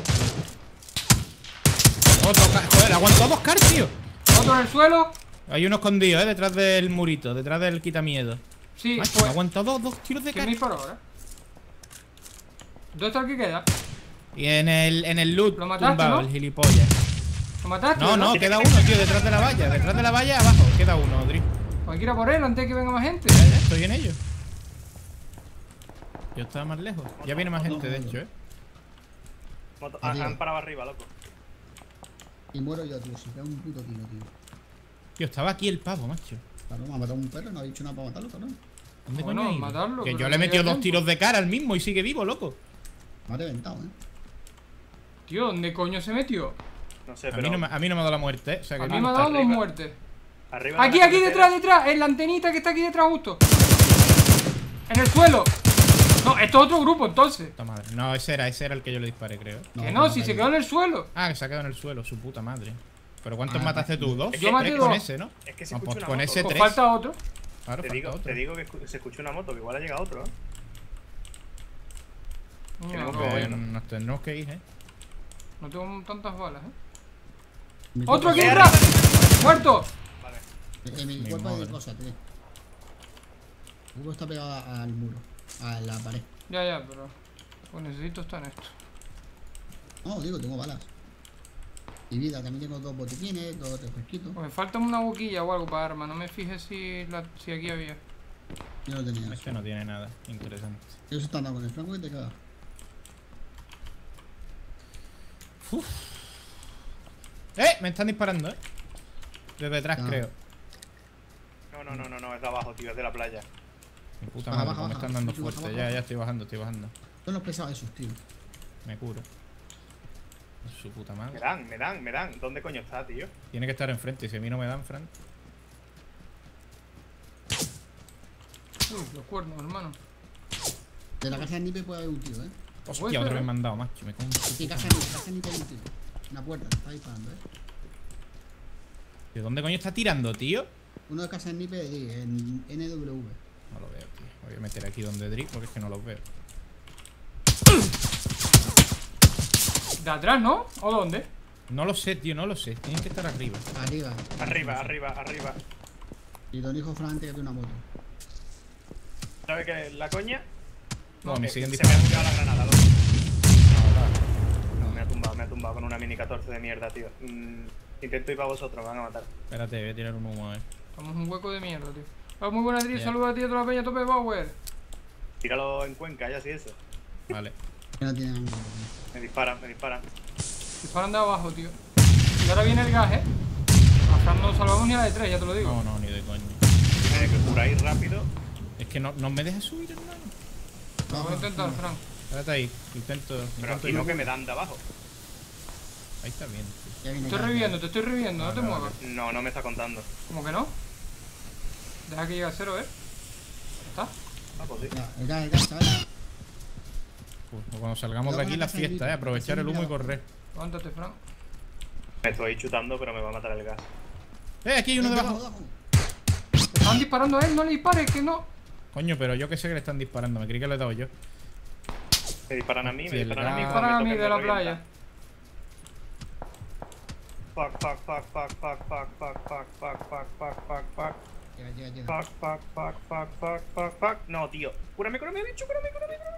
Otro car. Joder, aguantó 2 car, tío. Otro en el suelo. Hay uno escondido, detrás del murito, detrás del quitamiedo. Sí, Macho, pues. aguantó dos tiros de ¿Quién car. me disparó ahora? ¿Dónde está el que queda? Y en el loot ¿Lo mataste, tumbado, no? el gilipollas. ¿Lo mataste? No, queda uno, tío, detrás de la valla. Detrás de la valla, abajo, queda uno, Odri. Pues hay que ir a por él antes de que venga más gente. Ya, estoy en ello. Yo estaba más lejos. Ya viene más gente, de hecho, Arriba. Han parado arriba, loco. Y muero yo, tío, si pega un puto tiro, tío. Tío, estaba aquí el pavo, macho. Claro, me ha matado un perro, no ha dicho nada para matarlo, cabrón. ¿Dónde Bueno, coño ha ido? matarlo, Que pero yo no le he metido llega 2 tiempo. tiros de cara al mismo y sigue vivo, loco. Me ha reventado, Tío, ¿dónde coño se metió? No sé, A pero. mí no me ha dado la muerte, O sea que A mí no me ha está dado dos arriba. muertes. Arriba de Aquí, la aquí, carretera. detrás, en la antenita que está aquí detrás justo. En el suelo. No, esto es otro grupo entonces. Puta madre. No, ese era el que yo le disparé, creo. Que no, si se quedó en el suelo. Ah, que se ha quedado en el suelo, su puta madre. ¿Pero cuántos mataste tú? ¿2? Yo maté 3 con 2. ese, ¿no? Es que se Ah, escucha pues una con moto. ese Pues 3. falta otro. Claro, Te falta otro. digo que se escucha una moto, que igual ha llegado otro, ¿eh? No, Tenemos no, que- Pues nos tendremos que ir, ¿eh? no tengo tantas balas, Mi ¡Otro aquí cuerpo- atrás! ¡Muerto! Vale. Mi Mi cuerpo hay madre. cosas, tío. Mi cuerpo está pegado al muro. A la pared. Ya, pero... Pues necesito estar en esto. No, digo, tengo balas. Y vida, también tengo 2 botiquines, 2 refresquitos. Pues me falta una boquilla o algo para arma. No me fijé si aquí había. Yo no tenía Este eso. no tiene nada interesante. Ellos están dando con el franco y te cagas. Me están disparando, Desde detrás, Ah. creo. No, es de abajo, tío, es de la playa. Mi puta Baja, madre, baja, cómo me baja. están dando Sí, baja, fuerte. baja. Ya estoy bajando. Son los pesados esos, tío. Me curo. Su puta Me madre. dan. ¿Dónde coño está, tío? Tiene que estar enfrente. Y si a mí no me dan, Fran. Uy, los cuernos, hermano. De la casa de Nipe puede haber un tío, Puede Hostia, otra ser, vez ¿eh? me han dado, macho. Me cago en su Sí, puta casa madre. de Nipe hay un tío. Una puerta, está disparando, ¿De dónde coño está tirando, tío? Uno de casa de Nipe en NW. No lo veo, tío. Me voy a meter aquí donde Drick porque es que no los veo. ¿De atrás, no? ¿O dónde? No lo sé, tío, no lo sé. Tienen que estar arriba. Arriba. Arriba. Y Don Hijo Fran que tiene una moto. ¿Sabes qué es la coña? No, me siguen Se me ha disparando. bugueado la granada, loco. No, No, me ha tumbado con una mini 14 de mierda, tío. Intento ir para vosotros, me van a matar. Espérate, voy a tirar un humo, Estamos en un hueco de mierda, tío. Ah, muy buena, Dri. Ya. Saludos a ti y a toda la peña. Tope Power. Tíralo en Cuenca, ya sí eso. Vale. Que no tiene ángulo. Me disparan. Disparan de abajo, tío. Y ahora viene el gas, A Fran no salvamos ni a la de 3, ya te lo digo. No, ni de coño. Tienes que curar rápido. Es que no me dejes subir, hermano. Vamos a intentar, Fran. Espérate ahí. Intento Pero aquí no, que me dan de abajo. Ahí está bien, tío. Ya viene Te estoy Carlos. reviviendo, te estoy reviviendo. No te Vale, muevas. No me está contando. ¿Cómo que no? Deja que llegue a 0, ¿Está? Ah, pues sí. Ya, el gas, ¿sabes? Pues cuando salgamos de Luego aquí la la casa de fiesta, Nico, aprovechar el humo y correr. Levántate, Fran. Me estoy chutando, pero me va a matar el gas. Aquí hay uno debajo. Debajo. Te están disparando a él, no le dispares, que no. Coño, pero yo que sé que le están disparando. Me creí que le he dado yo. Me disparan a mí, Sí, me el disparan a mí. gas. cuando Disparan a me mí toquen de la me playa. Fuck. No, tío. Cúrame, bicho, cúrame.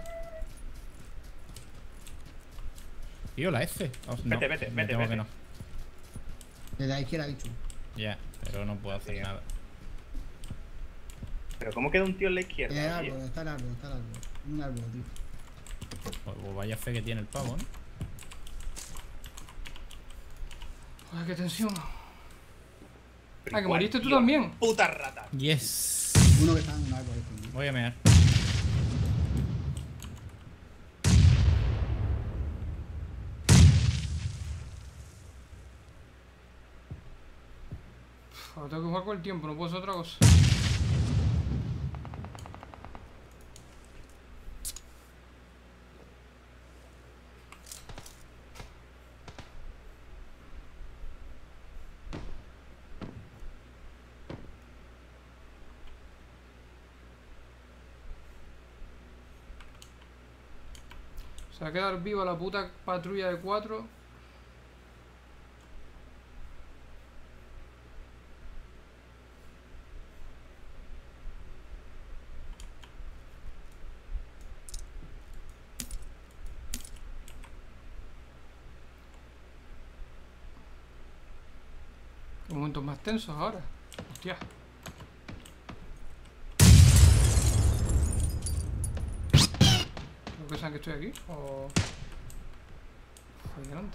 Tío, la F. Oh, no, Vete. me temo que no. De la izquierda, bicho. Ya, pero no puedo hacer Tío. nada. Pero ¿cómo queda un tío en la En el izquierda, tío? árbol, está el árbol. Un árbol, tío. Pues vaya fe que tiene el pavo, ¿no? Joder, qué tensión. Pero Ah, que igual, moriste tú tío. también. Puta rata. Yes. Uno que está en un árbol. Tío. Voy a mear. Ahora tengo que jugar con el tiempo, no puedo hacer otra cosa. Se va a quedar viva la puta patrulla de 4. Qué momentos más tensos ahora. Hostia. Creo que saben que estoy aquí. O... Ahí delante,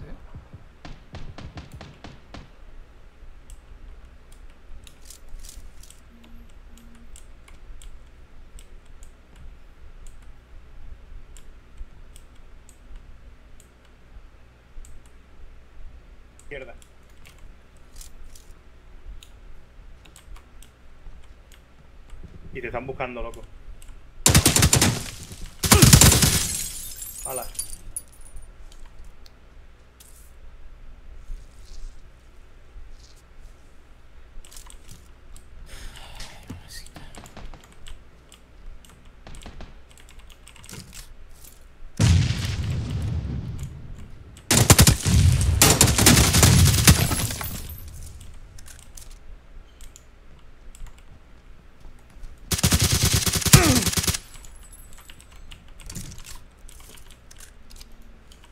Izquierda. Y te están buscando, loco. Hala.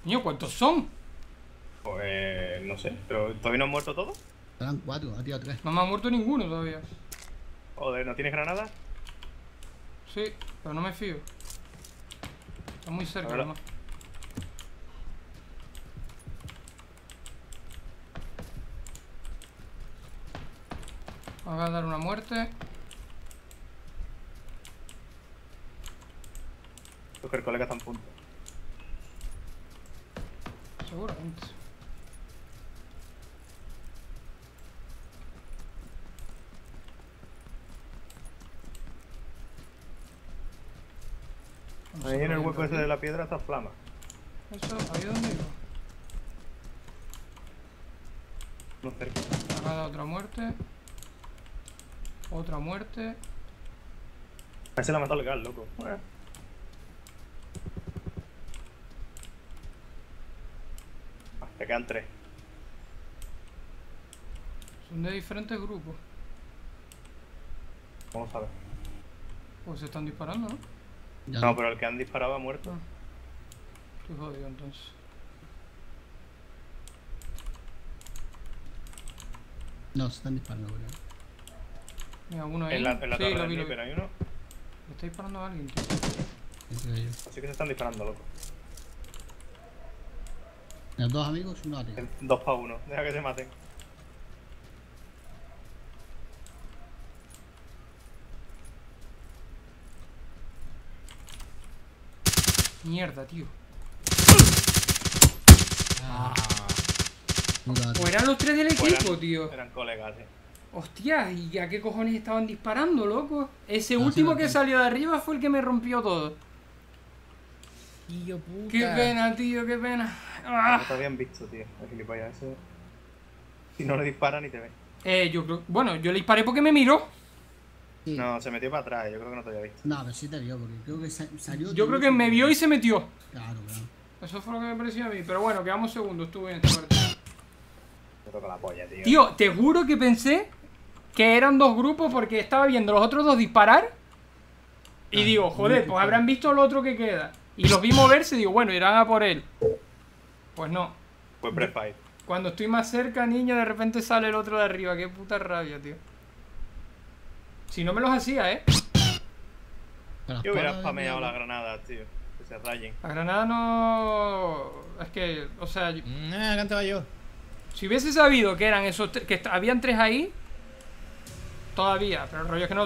Coño, ¿cuántos son? Pues no sé, pero ¿todavía no han muerto todos? Eran 4, ha tirado 3. No me ha muerto ninguno todavía. Joder, ¿no tienes granadas? Sí, pero no me fío. Está muy cerca, Ahora. además. Vamos a dar una muerte. Creo que el colega está en punto. Seguramente. Vamos Ahí a en el poner hueco ese aquí. de la piedra está flama. Eso, ¿ahí dónde iba? No cerca. Me ha dado otra muerte. Otra muerte. A ese la ha matado legal, loco. Te quedan 3. Son de diferentes grupos. Vamos a ver. Pues se están disparando, ¿no? Ya No, pero el que han disparado ha muerto. Ah. Estoy jodido entonces. No, se están disparando, creo. Mira, uno ahí. En la Sí, torre lo del vi, lo vi. Sniper hay uno. Le está disparando a alguien, tío. Entre ellos. Así que se están disparando, loco. Los 2 amigos y uno arriba. 2 para 1. Deja que se maten. Mierda, tío. Puta, O eran los 3 del Pues equipo, eran- tío. Eran colegas, sí. Hostia, ¿y a qué cojones estaban disparando, loco? Ese No, último sí, que sí. salió de arriba fue el que me rompió todo. Tío puta. Qué pena, tío, qué pena. No Ah. te habían visto, tío. El gilipollas ese. Si no le disparan ni te ven. Yo creo... Bueno, yo le disparé porque me miró. sí. No, se metió para atrás. Yo creo que no te había visto. No, pero sí te vio, porque creo que salió. Yo creo que me vio y se metió. Claro, claro. Eso fue lo que me pareció a mí. Pero bueno, quedamos segundos. Estuvo bien esta parte. Me toca la polla, tío. Tío, te juro que pensé que eran 2 grupos porque estaba viendo los otros 2 disparar. Y Ah, digo, joder, muy pues habrán visto lo otro que queda. Y los vi moverse y digo, bueno, irán a por él. Pues no. Fue pre-fight. Cuando estoy más cerca, niño, de repente sale el otro de arriba. Qué puta rabia, tío. Si no me los hacía, ¿eh? Pero Yo hubiera las spameado palas las granadas, tío. Que se rayen. La granada no... Es que, o sea, Cantaba yo. si hubiese sabido que eran esos que habían 3 ahí, todavía. Pero el rollo es que no